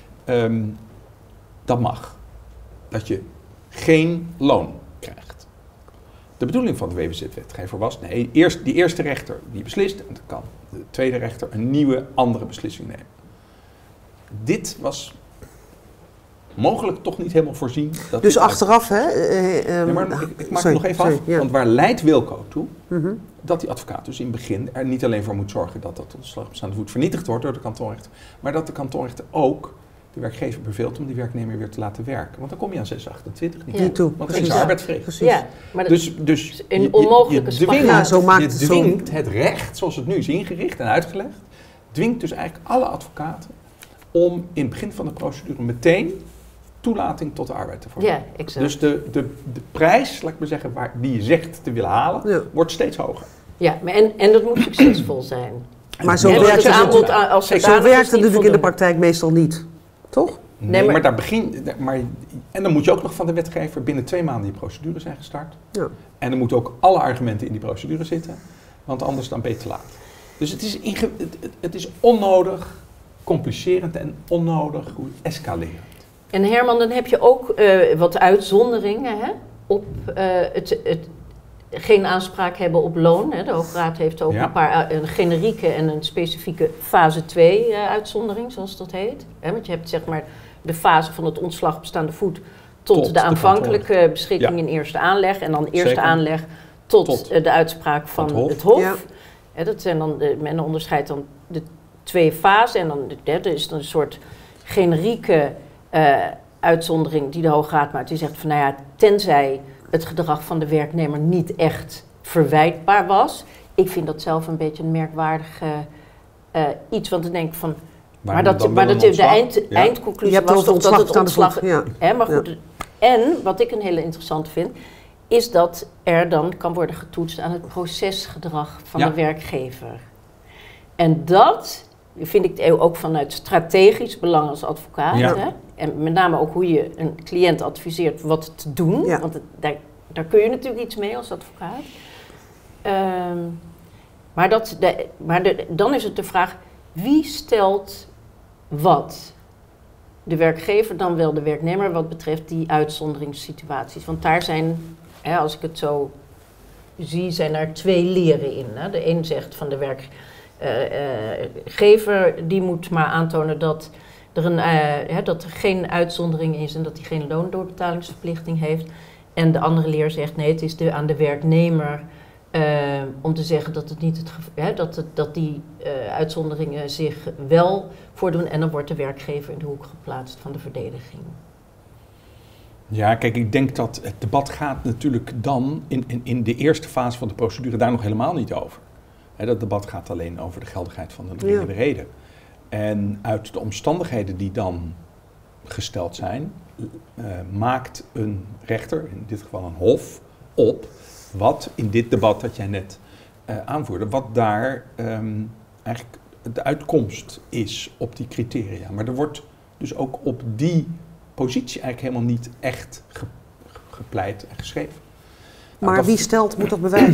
Speaker 3: dat mag. Dat je geen loon krijgt. De bedoeling van de WWZ-wetgever was, nee, die eerste rechter die beslist, en dan kan de tweede rechter een nieuwe, andere beslissing nemen. Dit was mogelijk toch niet helemaal voorzien. Dat
Speaker 2: Dus
Speaker 3: dit
Speaker 2: achteraf, hè?
Speaker 3: Nee, maar ik maak het nog even af,
Speaker 2: ja.
Speaker 3: want waar leidt Wilco toe?
Speaker 2: Mhm.
Speaker 3: Dat die advocaat dus in het begin er niet alleen voor moet zorgen dat dat ontslag op staande voet vernietigd wordt door de kantonrechter, maar dat de kantonrechter ook de werkgever beveelt om die werknemer weer te laten werken. Want dan kom je aan 628 niet
Speaker 2: Niet toe.
Speaker 3: Want er is
Speaker 2: Precies.
Speaker 3: arbeidsvrees.
Speaker 2: Precies.
Speaker 1: Ja, maar dat,
Speaker 3: Dus
Speaker 1: een onmogelijke
Speaker 3: dwingt,
Speaker 2: Ja, zo maakt
Speaker 3: je
Speaker 2: het zo.
Speaker 3: dwingt het recht, zoals het nu is ingericht en uitgelegd, dwingt dus eigenlijk alle advocaten om in het begin van de procedure meteen toelating tot de arbeid te verwachten.
Speaker 1: ja, exact.
Speaker 3: Dus de prijs, laat ik maar zeggen, die je zegt te willen halen,
Speaker 2: Ja.
Speaker 3: wordt steeds hoger.
Speaker 1: Ja, maar en dat moet succesvol zijn.
Speaker 2: Maar zo
Speaker 1: Ja, want
Speaker 2: werkt
Speaker 1: het
Speaker 2: het
Speaker 1: aanbod als
Speaker 2: Zo
Speaker 1: zodanig
Speaker 2: werkt
Speaker 1: is
Speaker 2: het
Speaker 1: niet
Speaker 2: natuurlijk in de
Speaker 1: voldoende.
Speaker 2: praktijk meestal niet. Toch?
Speaker 3: Nee,
Speaker 1: maar-
Speaker 3: maar daar en dan moet je ook nog van de wetgever binnen 2 maanden die procedure zijn gestart.
Speaker 2: Ja.
Speaker 3: En er moeten ook alle argumenten in die procedure zitten, want anders dan ben je te laat. Dus het is onnodig, complicerend en onnodig escalerend.
Speaker 1: En Herman, dan heb je ook wat uitzonderingen hè, op het geen aanspraak hebben op loon. Hè. De Hoge Raad heeft ook een paar een generieke en een specifieke fase 2 uitzondering, zoals dat heet. Hè, want je hebt zeg maar de fase van het ontslag op staande voet tot de aanvankelijke beschikking in eerste aanleg. En dan eerste
Speaker 3: Zeker.
Speaker 1: aanleg tot de uitspraak van het Hof.
Speaker 2: Ja.
Speaker 1: Hè, dat zijn dan men onderscheidt dan de 2 fasen. En dan de derde is dan een soort generieke uitzondering die de Hoge Raad maakt. Die zegt van nou ja, tenzij het gedrag van de werknemer niet echt verwijtbaar was. Ik vind dat zelf een beetje een merkwaardig iets. Want dan denk ik van... Maar de eindconclusie
Speaker 2: Je hebt
Speaker 1: was
Speaker 2: over
Speaker 1: toch dat het
Speaker 2: staande
Speaker 1: ontslag...
Speaker 2: voet, ja.
Speaker 1: Hè, maar goed, en wat ik een hele interessante vind, is dat er dan kan worden getoetst aan het procesgedrag van de werkgever. En dat vind ik ook vanuit strategisch belang als advocaat.
Speaker 3: Ja.
Speaker 1: Hè? En met name ook hoe je een cliënt adviseert wat te doen.
Speaker 2: Ja.
Speaker 1: Want daar kun je natuurlijk iets mee als advocaat. Dan is het de vraag, wie stelt wat? De werkgever, dan wel de werknemer, wat betreft die uitzonderingssituaties. Want daar zijn, als ik het zo zie, zijn er 2 leren in. Hè. De een zegt van de werkgever, die moet maar aantonen dat er geen uitzondering is en dat hij geen loondoorbetalingsverplichting heeft. En de andere leer zegt, nee, het is aan de werknemer om te zeggen dat het niet dat die uitzonderingen zich wel voordoen. En dan wordt de werkgever in de hoek geplaatst van de verdediging.
Speaker 3: Ja, kijk, ik denk dat het debat gaat natuurlijk dan in de eerste fase van de procedure daar nog helemaal niet over. Dat debat gaat alleen over de geldigheid van de dringende reden. En uit de omstandigheden die dan gesteld zijn, maakt een rechter, in dit geval een hof, op wat in dit debat dat jij net aanvoerde, wat daar eigenlijk de uitkomst is op die criteria. Maar er wordt dus ook op die positie eigenlijk helemaal niet echt gepleit en geschreven.
Speaker 2: Maar wie stelt moet toch bewijzen?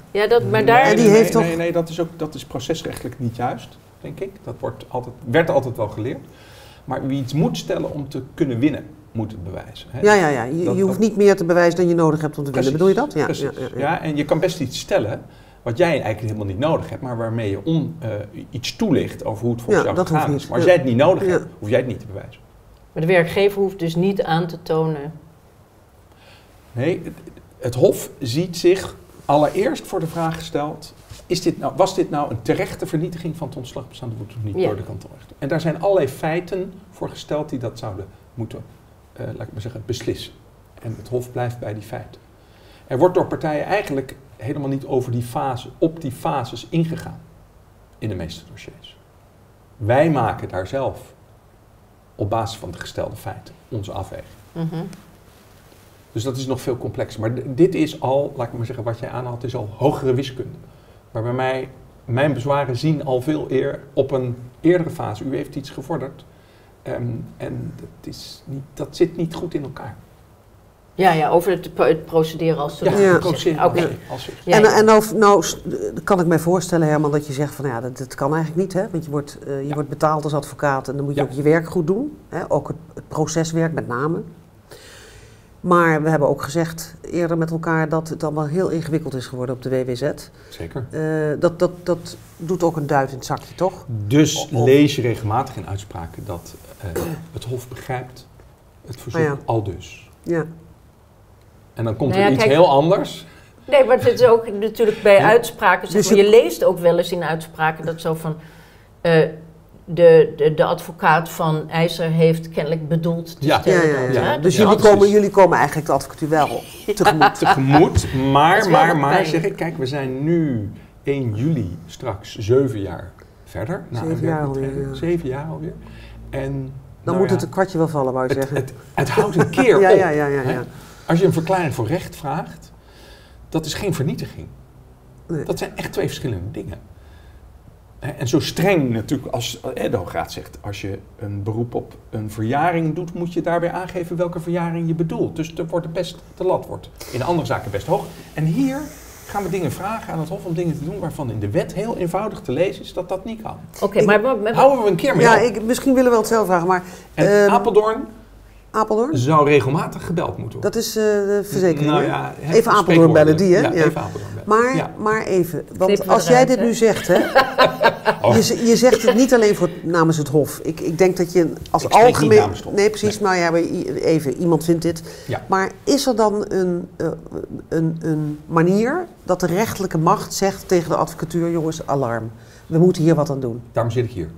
Speaker 1: Ja, maar daar...
Speaker 2: En die heeft toch...
Speaker 3: Nee, dat is procesrechtelijk niet juist, denk ik. Dat werd altijd wel geleerd. Maar wie iets moet stellen om te kunnen winnen, moet het bewijzen. Hè?
Speaker 2: Ja. Je hoeft niet meer te bewijzen dan je nodig hebt om te winnen. Bedoel je dat?
Speaker 3: Ja, en je kan best iets stellen wat jij eigenlijk helemaal niet nodig hebt, maar waarmee je iets toelicht over hoe het volgens jou gegaan is. Maar als jij het niet nodig hebt, hoef jij het niet te bewijzen.
Speaker 1: Maar de werkgever hoeft dus niet aan te tonen.
Speaker 3: Nee, het Hof ziet zich allereerst voor de vraag gesteld, was dit nou een terechte vernietiging van het ontslagbestaande voet of niet door de kantonrechter? En daar zijn allerlei feiten voor gesteld die dat zouden moeten, laat ik maar zeggen, beslissen. En het Hof blijft bij die feiten. Er wordt door partijen eigenlijk helemaal niet op die fases ingegaan in de meeste dossiers. Wij maken daar zelf op basis van de gestelde feiten onze afweging.
Speaker 1: Mm-hmm.
Speaker 3: Dus dat is nog veel complexer. Maar dit is al, laat ik maar zeggen, wat jij aanhaalt, is al hogere wiskunde. Maar bij mij, mijn bezwaren zien al veel op een eerdere fase. U heeft iets gevorderd. En dat zit niet goed in elkaar.
Speaker 1: Ja, over het procederen als zodanig.
Speaker 3: Ja, het procederen als zich.
Speaker 2: Ja. En nou kan ik mij voorstellen, Herman, dat je zegt van ja, dat kan eigenlijk niet. Hè? Want je wordt betaald als advocaat en dan moet je ook je werk goed doen. Hè? Ook het proceswerk met name. Maar we hebben ook gezegd eerder met elkaar dat het allemaal heel ingewikkeld is geworden op de WWZ.
Speaker 3: Zeker.
Speaker 2: Dat doet ook een duit in het zakje, toch?
Speaker 3: Dus lees je regelmatig in uitspraken dat het Hof begrijpt het verzoek al dus.
Speaker 2: Ja.
Speaker 3: En dan komt er iets heel anders.
Speaker 1: Nee, maar het is ook natuurlijk bij uitspraken. Dus je leest ook wel eens in uitspraken dat zo van... De advocaat van IJzer heeft kennelijk bedoeld te stellen.
Speaker 2: Ja. Dus jullie komen eigenlijk de advocatuur wel tegemoet.
Speaker 3: Maar zeg ik, kijk, we zijn nu 1 juli straks 7 jaar verder. 7 jaar alweer. En
Speaker 2: dan moet het een kwartje wel vallen, wou je zeggen.
Speaker 3: Het houdt een keer op.
Speaker 2: Ja.
Speaker 3: Als je een verklaring voor recht vraagt, dat is geen vernietiging. Nee. Dat zijn echt 2 verschillende dingen. En zo streng natuurlijk als de Hoge Raad zegt, als je een beroep op een verjaring doet, moet je daarbij aangeven welke verjaring je bedoelt. Dus de lat wordt in andere zaken best hoog. En hier gaan we dingen vragen aan het Hof om dingen te doen waarvan in de wet heel eenvoudig te lezen is dat dat niet kan.
Speaker 1: Oké, maar
Speaker 3: houden we een keer mee op.
Speaker 2: Misschien willen we het zelf vragen, maar...
Speaker 3: En Apeldoorn zou regelmatig gebeld moeten worden.
Speaker 2: Dat is de verzekering. Even Apeldoorn bellen, die hè?
Speaker 3: Ja, even Apeldoorn bellen.
Speaker 2: Maar even, want als jij dit nu zegt, hè, je zegt het niet alleen namens het Hof. Ik denk dat je als algemeen... Nee, precies, maar even, iemand vindt dit. Ja. Maar is er dan een manier dat de rechterlijke macht zegt tegen de advocatuur, jongens, alarm. We moeten hier wat aan doen.
Speaker 3: Daarom zit ik hier.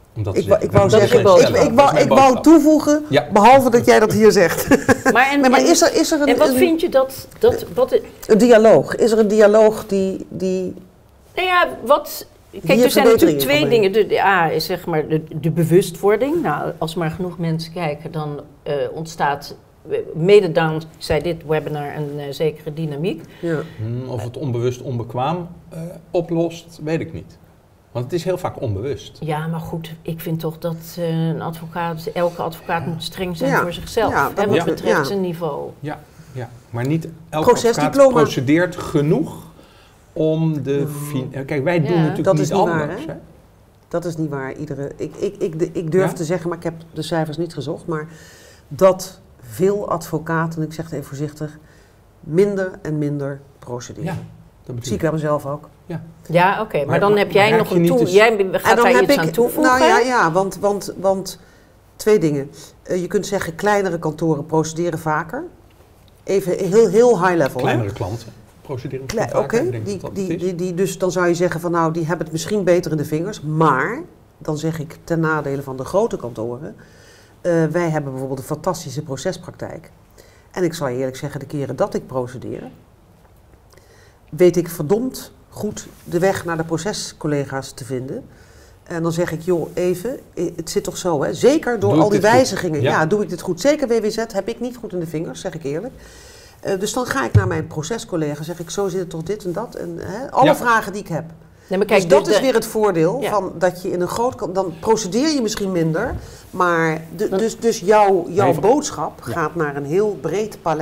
Speaker 2: Ik wou toevoegen, behalve dat jij dat hier zegt. Maar is er
Speaker 1: en wat vind je
Speaker 2: een dialoog? Is er een dialoog die...
Speaker 1: Nou ja, kijk, er zijn natuurlijk 2 dingen. De A is zeg maar de bewustwording. Nou, als maar genoeg mensen kijken, dan ontstaat... mede dankzij dit webinar een zekere dynamiek. Ja.
Speaker 3: Of het onbewust onbekwaam oplost, weet ik niet. Want het is heel vaak onbewust.
Speaker 1: Ja, maar goed, ik vind toch dat elke advocaat moet streng zijn voor zichzelf. Wat betreft zijn niveau.
Speaker 3: Ja, maar niet elke advocaat procedeert genoeg om de... Kijk, wij doen natuurlijk niet anders. Hè?
Speaker 2: Dat is niet waar. Ik durf te zeggen, maar ik heb de cijfers niet gezocht, maar dat veel advocaten, ik zeg het even voorzichtig, minder en minder procederen. Ja, zie ik aan mezelf ook.
Speaker 1: Ja, oké. Maar dan heb jij nog een toe. Jij gaat daar iets aan toevoegen?
Speaker 2: Nou want 2 dingen. Je kunt zeggen, kleinere kantoren procederen vaker. Even heel high level.
Speaker 3: Kleinere klanten procederen vaker.
Speaker 2: Oké, dus dan zou je zeggen van nou, die hebben het misschien beter in de vingers. Maar, dan zeg ik ten nadele van de grote kantoren. Wij hebben bijvoorbeeld een fantastische procespraktijk. En ik zal je eerlijk zeggen, de keren dat ik procedeer, weet ik verdomd goed de weg naar de procescollega's te vinden. En dan zeg ik, joh, even, het zit toch zo, hè? Zeker door al die wijzigingen. Ja, doe ik dit goed. Zeker WWZ heb ik niet goed in de vingers, zeg ik eerlijk. Dus dan ga ik naar mijn procescollega, zeg ik, zo zit het toch dit en dat. En alle vragen die ik heb. Nee, maar kijk, dus dat is weer het voordeel van dat je in een groot... Dan procedeer je misschien minder, maar dus jouw boodschap gaat naar een heel breed palet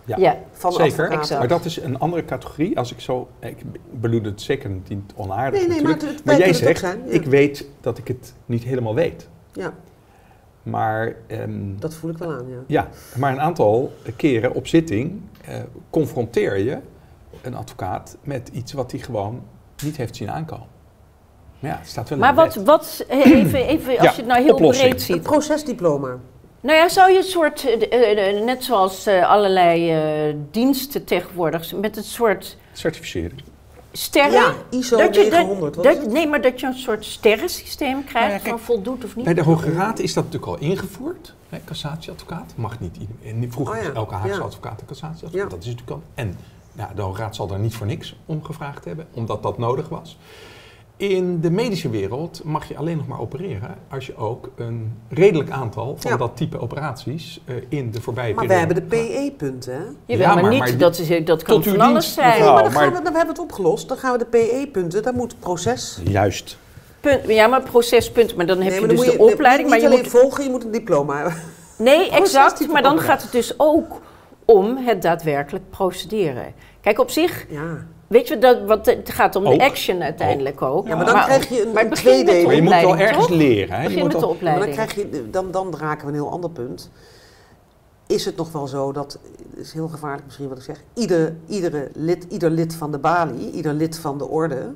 Speaker 1: Ja.
Speaker 2: van
Speaker 3: zeker.
Speaker 2: advocaten.
Speaker 1: Exact.
Speaker 3: Maar dat is een andere categorie. Als ik bedoel het zeker niet onaardig
Speaker 2: Nee,
Speaker 3: natuurlijk.
Speaker 2: maar wij
Speaker 3: maar jij
Speaker 2: kunnen het ook
Speaker 3: zegt,
Speaker 2: zijn, ja.
Speaker 3: ik weet dat ik het niet helemaal weet.
Speaker 2: Ja,
Speaker 3: Maar,
Speaker 2: dat voel ik wel aan, ja.
Speaker 3: ja, maar een aantal keren op zitting confronteer je een advocaat met iets wat hij gewoon niet heeft zien aankomen. Maar ja, het staat wel in
Speaker 1: Maar
Speaker 3: de wet.
Speaker 1: wat even als je het nou heel
Speaker 3: oplossing.
Speaker 1: breed ziet.
Speaker 2: Het procesdiploma.
Speaker 1: Nou ja, zou je een soort, net zoals allerlei diensten tegenwoordig, met een soort
Speaker 3: Certificering.
Speaker 1: sterren...
Speaker 2: Ja, ISO 900. Wat is het?
Speaker 1: Nee, maar dat je een soort sterrensysteem krijgt
Speaker 3: Nou ja, kijk,
Speaker 1: van voldoet of niet.
Speaker 3: Bij de Hoge Raad is dat natuurlijk al ingevoerd. Hè, cassatieadvocaat mag niet. Vroeger was elke Haagse advocaat een cassatieadvocaat.
Speaker 2: Ja.
Speaker 3: Dat is natuurlijk al. En de Hoge Raad zal daar niet voor niks om gevraagd hebben, omdat dat nodig was. In de medische wereld mag je alleen nog maar opereren als je ook een redelijk aantal van dat type operaties in de voorbije
Speaker 2: Maar
Speaker 3: periode...
Speaker 2: wij hebben de PE-punten, hè?
Speaker 1: Jawel, maar niet, dat kan
Speaker 3: tot uw
Speaker 1: van alles
Speaker 3: dienst,
Speaker 1: zijn.
Speaker 3: mevrouw.
Speaker 2: Maar dan hebben we het opgelost. Dan gaan we de PE-punten, daar moet proces...
Speaker 3: Juist.
Speaker 1: Ja, maar procespunt, maar dan heb
Speaker 2: Nee,
Speaker 1: je
Speaker 2: maar
Speaker 1: dus
Speaker 2: dan
Speaker 1: de
Speaker 2: moet je
Speaker 1: opleiding.
Speaker 2: niet
Speaker 1: Maar je
Speaker 2: alleen
Speaker 1: moet,
Speaker 2: volgen, je moet een diploma hebben.
Speaker 1: nee, exact.
Speaker 2: Procestype
Speaker 1: Maar dan
Speaker 2: opleiding.
Speaker 1: gaat het dus ook om het daadwerkelijk procederen. Kijk, op zich,
Speaker 2: Ja.
Speaker 1: weet je, het gaat om
Speaker 3: Ook.
Speaker 1: de action uiteindelijk ook.
Speaker 2: Ja, maar dan krijg je
Speaker 1: maar
Speaker 2: een
Speaker 1: het begint met de
Speaker 2: tweede...
Speaker 3: Maar je moet wel
Speaker 1: opleiding,
Speaker 3: ergens
Speaker 1: toch?
Speaker 3: leren. Hè? Je
Speaker 1: Begin
Speaker 3: moet
Speaker 1: met de
Speaker 3: al-
Speaker 2: Maar dan,
Speaker 1: opleiding.
Speaker 2: krijg je, dan raken we een heel ander punt. Is het nog wel zo dat, het is heel gevaarlijk misschien wat ik zeg, ieder lid van de balie, ieder lid van de orde,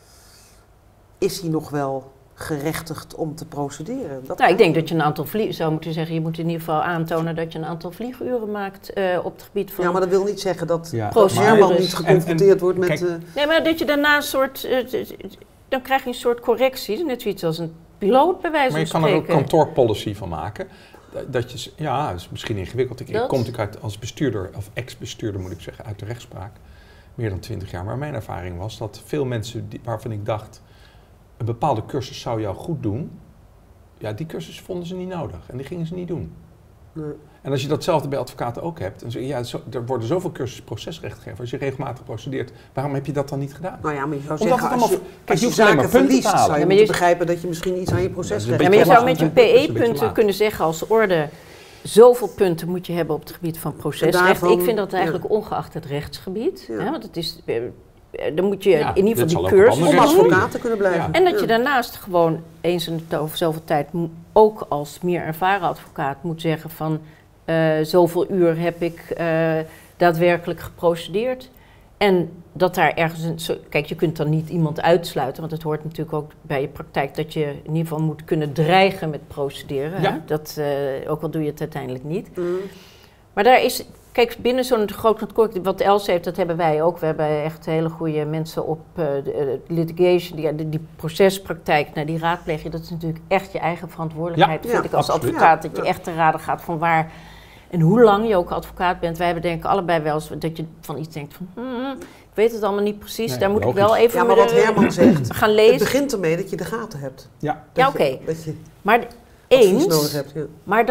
Speaker 2: is hij nog wel gerechtigd om te procederen?
Speaker 1: Nou, ik denk dat je een aantal zou moeten zeggen, je moet in ieder geval aantonen dat je een aantal vlieguren maakt op het gebied van...
Speaker 2: Ja, maar dat wil niet zeggen dat
Speaker 3: Ja,
Speaker 2: Herman
Speaker 1: maar-
Speaker 2: niet geconfronteerd wordt met...
Speaker 3: kijk,
Speaker 1: Nee, maar dat je daarna een soort, dan krijg je een soort correctie, net zoiets als een piloot bij wijze
Speaker 3: Maar je
Speaker 1: van
Speaker 3: kan er ook
Speaker 1: spreken.
Speaker 3: kantoorpolicy van maken. Dat je, ja, dat is misschien ingewikkeld. Ik
Speaker 1: Dat?
Speaker 3: kom natuurlijk uit als bestuurder, of ex-bestuurder moet ik zeggen, uit de rechtspraak. Meer dan 20 jaar. Maar mijn ervaring was dat veel mensen waarvan ik dacht, een bepaalde cursus zou jou goed doen. Ja, die cursus vonden ze niet nodig en die gingen ze niet doen.
Speaker 2: Nee.
Speaker 3: En als je datzelfde bij advocaten ook hebt, dan zeg je, ja, er worden zoveel cursussen procesrecht gegeven. Als je regelmatig procedeert, waarom heb je dat dan niet gedaan?
Speaker 2: Nou ja, maar je zou
Speaker 3: Omdat
Speaker 2: zeggen,
Speaker 3: het
Speaker 2: als je,
Speaker 3: allemaal- kijk,
Speaker 2: als
Speaker 3: je
Speaker 2: je
Speaker 3: hoeft alleen
Speaker 2: zaken
Speaker 3: maar punten te
Speaker 2: verliest,
Speaker 3: halen.
Speaker 2: zou je
Speaker 1: Ja, maar
Speaker 2: moeten
Speaker 1: je-
Speaker 2: begrijpen dat je misschien iets aan je procesrecht...
Speaker 3: Ja,
Speaker 1: Ja, maar je zou
Speaker 3: laat,
Speaker 1: met je
Speaker 3: hè? Dat is een beetje
Speaker 1: PE-punten
Speaker 3: laat.
Speaker 1: kunnen zeggen als orde, zoveel punten moet je hebben op het gebied van procesrecht.
Speaker 2: daarvan-
Speaker 1: Ik vind dat eigenlijk ongeacht het rechtsgebied.
Speaker 2: Ja.
Speaker 1: Hè, want het is, dan moet je
Speaker 3: Ja,
Speaker 1: in ieder
Speaker 3: dit
Speaker 1: geval
Speaker 3: zal
Speaker 1: die
Speaker 3: ook op
Speaker 1: cursus
Speaker 3: andere
Speaker 2: Om
Speaker 3: rechts-
Speaker 1: doen.
Speaker 2: advocaat te kunnen blijven.
Speaker 3: Ja.
Speaker 1: En dat je
Speaker 2: Ja.
Speaker 1: daarnaast gewoon eens in de zoveel tijd ook als meer ervaren advocaat moet zeggen van zoveel uur heb ik daadwerkelijk geprocedeerd. En dat daar ergens kijk, je kunt dan niet iemand uitsluiten, want het hoort natuurlijk ook bij je praktijk dat je in ieder geval moet kunnen dreigen met procederen.
Speaker 3: Ja.
Speaker 1: Hè? Dat, ook al doe je het uiteindelijk niet.
Speaker 2: Mm.
Speaker 1: Maar daar is, kijk, binnen zo'n groot kantoor, wat Els heeft, dat hebben wij ook. We hebben echt hele goede mensen op litigation, die procespraktijk, nou, die raadpleeg je. Dat is natuurlijk echt je eigen verantwoordelijkheid,
Speaker 2: Ja,
Speaker 1: vind ik als
Speaker 3: absoluut.
Speaker 1: advocaat.
Speaker 2: Ja,
Speaker 1: Dat je
Speaker 2: ja.
Speaker 1: echt te raden gaat van waar en hoe lang je ook advocaat bent. Wij hebben denk ik allebei wel eens dat je van iets denkt van, ik weet het allemaal niet precies.
Speaker 3: Nee,
Speaker 1: daar moet
Speaker 3: logisch.
Speaker 1: ik wel even
Speaker 2: Ja, maar wat Herman zegt,
Speaker 1: gaan
Speaker 2: het
Speaker 1: lezen.
Speaker 2: begint ermee dat je de gaten hebt.
Speaker 3: Ja.
Speaker 1: Ja,
Speaker 2: Dat je-
Speaker 1: oké.
Speaker 2: Dat je
Speaker 1: Maar
Speaker 2: advies nodig
Speaker 1: eens,
Speaker 2: hebt. Ja.
Speaker 1: maar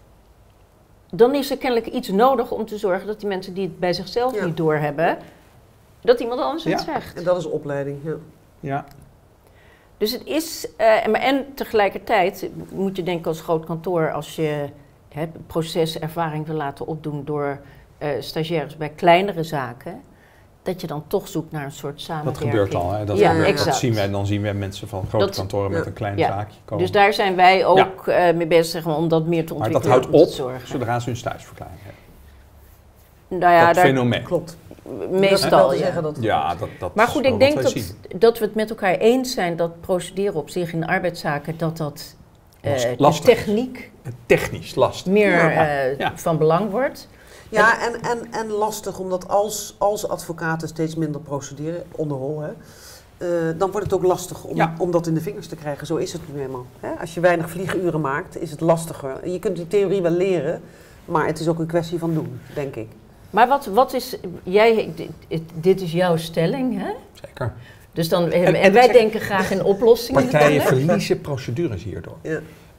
Speaker 1: dan is er kennelijk iets nodig om te zorgen dat die mensen die het bij zichzelf
Speaker 2: Ja.
Speaker 1: niet doorhebben, dat iemand anders het
Speaker 3: Ja.
Speaker 1: zegt.
Speaker 2: En dat is opleiding. Ja.
Speaker 3: Ja.
Speaker 1: Dus het is, en tegelijkertijd moet je denken als groot kantoor, als je proceservaring wil laten opdoen door stagiaires bij kleinere zaken, dat je dan toch zoekt naar een soort
Speaker 3: Dat
Speaker 1: samenwerking.
Speaker 3: gebeurt al. Hè? Dat
Speaker 1: Ja,
Speaker 3: gebeurt.
Speaker 1: exact.
Speaker 3: Dat zien wij. Dan zien wij mensen van grote
Speaker 1: Dat-
Speaker 3: kantoren met
Speaker 2: ja.
Speaker 3: een klein
Speaker 1: Ja.
Speaker 3: zaakje komen.
Speaker 1: Dus daar zijn wij ook mee bezig, zeg maar, om dat meer te
Speaker 3: maar
Speaker 1: ontwikkelen.
Speaker 3: dat houdt
Speaker 1: om te
Speaker 3: op
Speaker 1: zorgen.
Speaker 3: zodra ze hun stageverklaring hebben.
Speaker 1: Nou ja,
Speaker 3: dat
Speaker 1: daar,
Speaker 3: fenomeen.
Speaker 2: Klopt.
Speaker 1: meestal,
Speaker 2: te
Speaker 1: ja.
Speaker 2: zeggen dat
Speaker 3: Ja, dat
Speaker 1: Maar goed,
Speaker 3: is
Speaker 1: ik
Speaker 3: wel
Speaker 1: denk
Speaker 3: wat wij zien.
Speaker 1: dat we het met elkaar eens zijn dat procederen op zich in arbeidszaken, dat de
Speaker 3: Lastig.
Speaker 1: techniek
Speaker 3: Technisch lastig.
Speaker 1: meer
Speaker 3: Ja.
Speaker 1: van belang wordt.
Speaker 2: Ja, en lastig, omdat als advocaten steeds minder procederen, onderhol, hè, dan wordt het ook lastig om dat in de vingers te krijgen. Zo is het nu eenmaal. Hè? Als je weinig vlieguren maakt, is het lastiger. En je kunt die theorie wel leren, maar het is ook een kwestie van doen, denk ik.
Speaker 1: Maar wat is, dit is jouw stelling, hè?
Speaker 3: Zeker.
Speaker 1: Dus dan,
Speaker 3: En
Speaker 1: en wij
Speaker 3: zeg-
Speaker 1: denken graag in oplossingen
Speaker 3: Partijen
Speaker 1: natuurlijk.
Speaker 3: verliezen procedures hierdoor.
Speaker 2: Ja.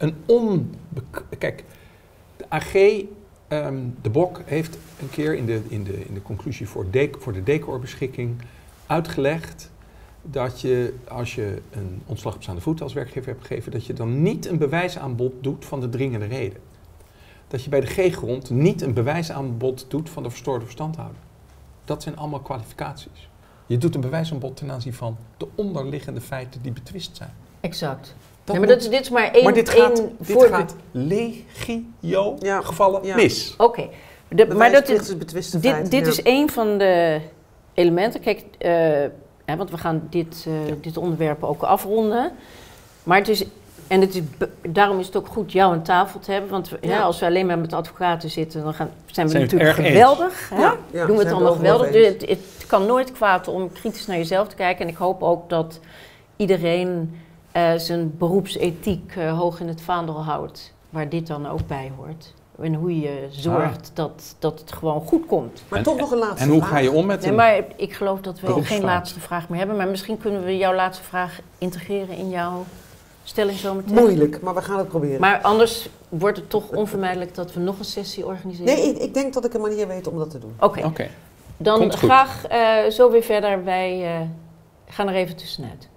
Speaker 3: Kijk, de AG, de Bok, heeft een keer in de conclusie voor de DECOR-beschikking uitgelegd dat je, als je een ontslag op staande voet als werkgever hebt gegeven, dat je dan niet een bewijsaanbod doet van de dringende reden. dat je bij de G-grond niet een bewijsaanbod doet van de verstoorde verstandhouding. Dat zijn allemaal kwalificaties. Je doet een bewijsaanbod ten aanzien van de onderliggende feiten die betwist zijn.
Speaker 1: Exact.
Speaker 3: Dat
Speaker 1: maar dit is maar één
Speaker 3: maar dit
Speaker 1: voorbeeld.
Speaker 3: gaat legio gevallen mis.
Speaker 1: Oké. Maar dit is één van de elementen. Kijk, want we gaan dit onderwerp ook afronden. Maar daarom is het ook goed jou aan tafel te hebben. Want als we alleen maar met advocaten zitten, dan zijn we natuurlijk geweldig. Doen we het allemaal geweldig. Dus het kan nooit kwaad om kritisch naar jezelf te kijken. En ik hoop ook dat iedereen zijn beroepsethiek hoog in het vaandel houdt. Waar dit dan ook bij hoort. En hoe je zorgt dat het gewoon goed komt.
Speaker 2: Maar toch nog een laatste vraag.
Speaker 3: En hoe ga je om met
Speaker 1: Nee, maar ik geloof dat we geen laatste vraag meer hebben. Maar misschien kunnen we jouw laatste vraag integreren in jouw stelling zometeen.
Speaker 2: Moeilijk, maar we gaan het proberen.
Speaker 1: Maar anders wordt het toch onvermijdelijk dat we nog een sessie organiseren?
Speaker 2: Nee, ik denk dat ik een manier weet om dat te doen.
Speaker 1: Oké. Dan graag zo weer verder. Wij gaan er even tussenuit.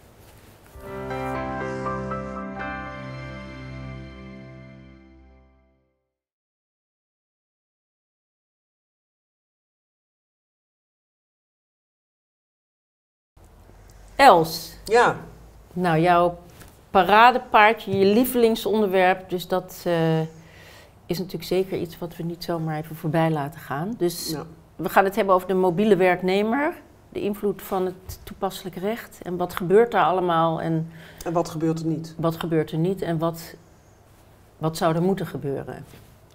Speaker 1: Els.
Speaker 2: Ja.
Speaker 1: Nou, jouw paradepaardje, je lievelingsonderwerp, dus dat is natuurlijk zeker iets wat we niet zomaar even voorbij laten gaan. Dus we gaan het hebben over de mobiele werknemer, de invloed van het toepasselijk recht en wat gebeurt daar allemaal en
Speaker 2: wat gebeurt er niet.
Speaker 1: Wat gebeurt er niet en wat zou er moeten gebeuren?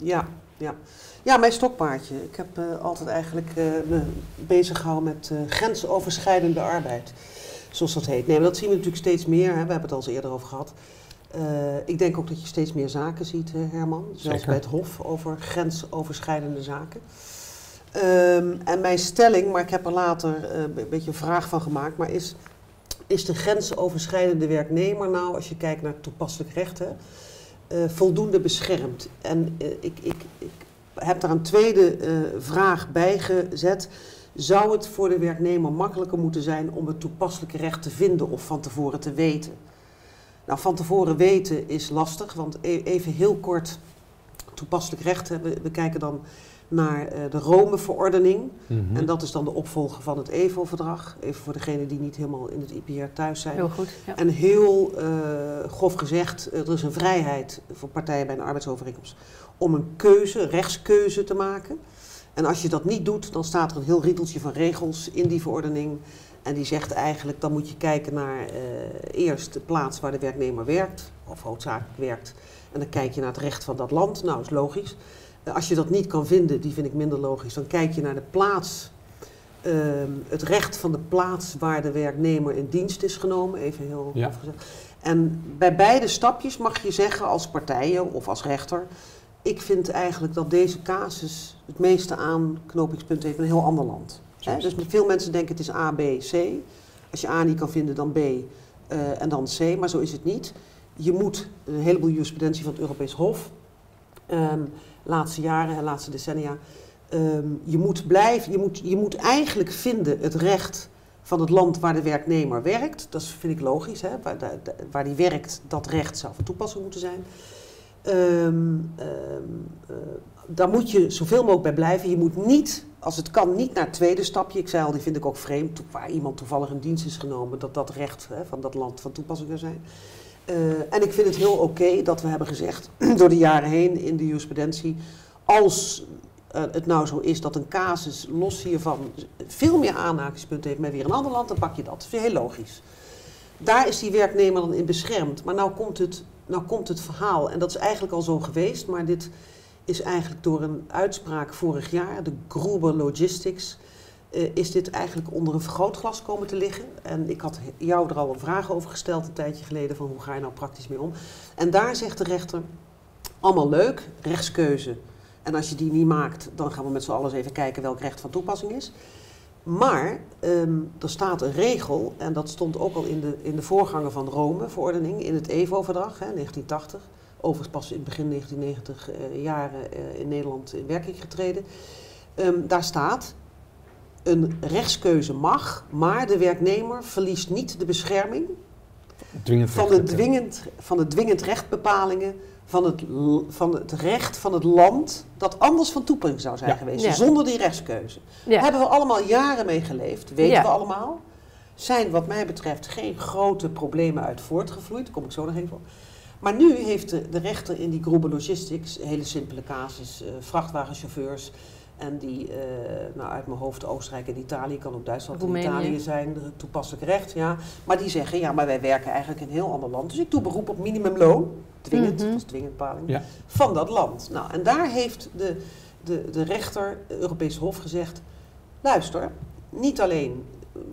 Speaker 2: Ja, mijn stokpaardje. Ik heb altijd eigenlijk me bezig gehouden met grensoverschrijdende arbeid. Zoals dat heet. Nee, maar dat zien we natuurlijk steeds meer. Hè. We hebben het al eens eerder over gehad. Ik denk ook dat je steeds meer zaken ziet, Herman. Zelfs bij het Hof over grensoverschrijdende zaken. En mijn stelling, maar ik heb er later een beetje een vraag van gemaakt, maar is de grensoverschrijdende werknemer nou, als je kijkt naar toepasselijk recht, voldoende beschermd? En ik heb daar een tweede vraag bij gezet. Zou het voor de werknemer makkelijker moeten zijn om het toepasselijke recht te vinden of van tevoren te weten? Nou, van tevoren weten is lastig, want even heel kort toepasselijk recht. We kijken dan naar de Rome-verordening. Mm-hmm. En dat is dan de opvolger van het EVO-verdrag. Even voor degenen die niet helemaal in het IPR thuis zijn.
Speaker 1: Heel goed, ja.
Speaker 2: En heel grof gezegd, er is een vrijheid voor partijen bij een arbeidsovereenkomst om een rechtskeuze te maken. En als je dat niet doet, dan staat er een heel riedeltje van regels in die verordening. En die zegt eigenlijk, dan moet je kijken naar eerst de plaats waar de werknemer werkt, of hoofdzakelijk werkt. En dan kijk je naar het recht van dat land. Nou, dat is logisch. Als je dat niet kan vinden, die vind ik minder logisch, dan kijk je naar de plaats, het recht van de plaats waar de werknemer in dienst is genomen. Even heel grof gezegd. En bij beide stapjes mag je zeggen als partijen of als rechter, ik vind eigenlijk dat deze casus het meeste aanknopingspunt heeft in een heel ander land. Dus veel mensen denken het is A, B, C. Als je A niet kan vinden, dan B en dan C. Maar zo is het niet. Je moet, een heleboel jurisprudentie van het Europees Hof, laatste jaren en laatste decennia, je moet eigenlijk vinden het recht van het land waar de werknemer werkt. Dat vind ik logisch. Hè? Waar die werkt, dat recht zou van toepassing moeten zijn. Daar moet je zoveel mogelijk bij blijven. Je moet niet, als het kan, niet naar het tweede stapje. Ik zei al, die vind ik ook vreemd, waar iemand toevallig in dienst is genomen, dat recht van dat land van toepassing zou zijn. En ik vind het heel oké dat we hebben gezegd, door de jaren heen in de jurisprudentie, als het nou zo is dat een casus los hiervan veel meer aanhakingspunten heeft met weer een ander land, dan pak je dat. Dat is heel logisch. Daar is die werknemer dan in beschermd. Maar nou komt het verhaal, en dat is eigenlijk al zo geweest, maar dit is eigenlijk door een uitspraak vorig jaar, de Gruber Logistics, is dit eigenlijk onder een vergrootglas komen te liggen. En ik had jou er al een vraag over gesteld een tijdje geleden, van hoe ga je nou praktisch mee om? En daar zegt de rechter, allemaal leuk, rechtskeuze. En als je die niet maakt, dan gaan we met z'n allen eens even kijken welk recht van toepassing is. Maar er staat een regel, en dat stond ook al in de voorganger van Rome-verordening, in het EVO-verdrag, 1980. Overigens pas in het begin 1990 jaren in Nederland in werking getreden. Daar staat, een rechtskeuze mag, maar de werknemer verliest niet de bescherming van de dwingend rechtbepalingen van het recht van het land dat anders van toepassing zou zijn geweest, zonder die rechtskeuze. Daar hebben we allemaal jaren mee geleefd, weten we allemaal. Zijn wat mij betreft geen grote problemen uit voortgevloeid, daar kom ik zo nog even op. Maar nu heeft de rechter in die Grube Logistics, een hele simpele casus, vrachtwagenchauffeurs en die uit mijn hoofd Oostenrijk en Italië, kan ook Duitsland en Italië zijn, toepasselijk recht, maar die zeggen, maar wij werken eigenlijk in een heel ander land, dus ik doe beroep op minimumloon, dwingend, dat is dwingend bepaling, van dat land. Nou, en daar heeft de rechter, het Europese Hof, gezegd, luister, niet alleen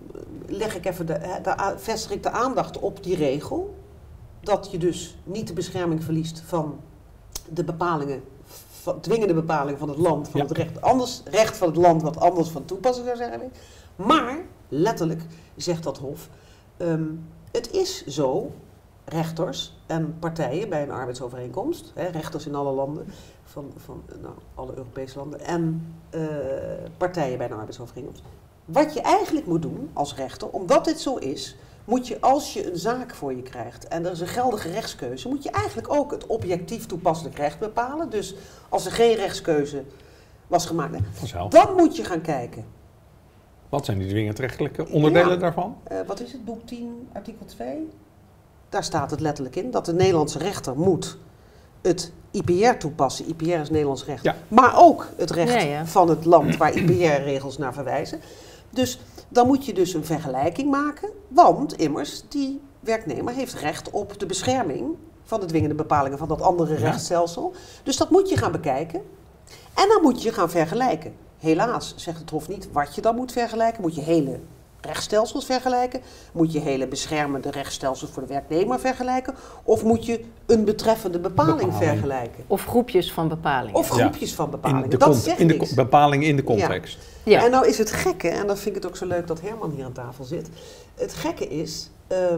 Speaker 2: vestig ik de aandacht op die regel, dat je dus niet de bescherming verliest van de bepalingen, dwingende bepalingen van het land, van het recht van het land wat anders van toepassing zou zijn. Maar, letterlijk, zegt dat Hof, het is zo, rechters en partijen bij een arbeidsovereenkomst, rechters in alle landen, van alle Europese landen, en partijen bij een arbeidsovereenkomst. Wat je eigenlijk moet doen als rechter, omdat dit zo is, moet je, als je een zaak voor je krijgt en er is een geldige rechtskeuze, moet je eigenlijk ook het objectief toepasselijk recht bepalen. Dus als er geen rechtskeuze was gemaakt, dan moet je gaan kijken.
Speaker 3: Wat zijn die dwingend rechtelijke onderdelen daarvan?
Speaker 2: Wat is het, boek 10, artikel 2? Daar staat het letterlijk in, dat de Nederlandse rechter moet het IPR toepassen. IPR is Nederlands recht. Maar ook het recht van het land waar IPR-regels naar verwijzen. Dus dan moet je dus een vergelijking maken, want immers die werknemer heeft recht op de bescherming van de dwingende bepalingen van dat andere rechtsstelsel. Dus dat moet je gaan bekijken en dan moet je gaan vergelijken. Helaas zegt het Hof niet wat je dan moet vergelijken. Moet je hele rechtsstelsels vergelijken? Moet je hele beschermende rechtsstelsels voor de werknemer vergelijken? Of moet je een betreffende bepaling vergelijken?
Speaker 1: Of groepjes van bepalingen.
Speaker 2: Of groepjes van bepalingen.
Speaker 3: In de bepaling in de context.
Speaker 2: Ja. En nou is het gekke, en dan vind ik het ook zo leuk dat Herman hier aan tafel zit. Het gekke is,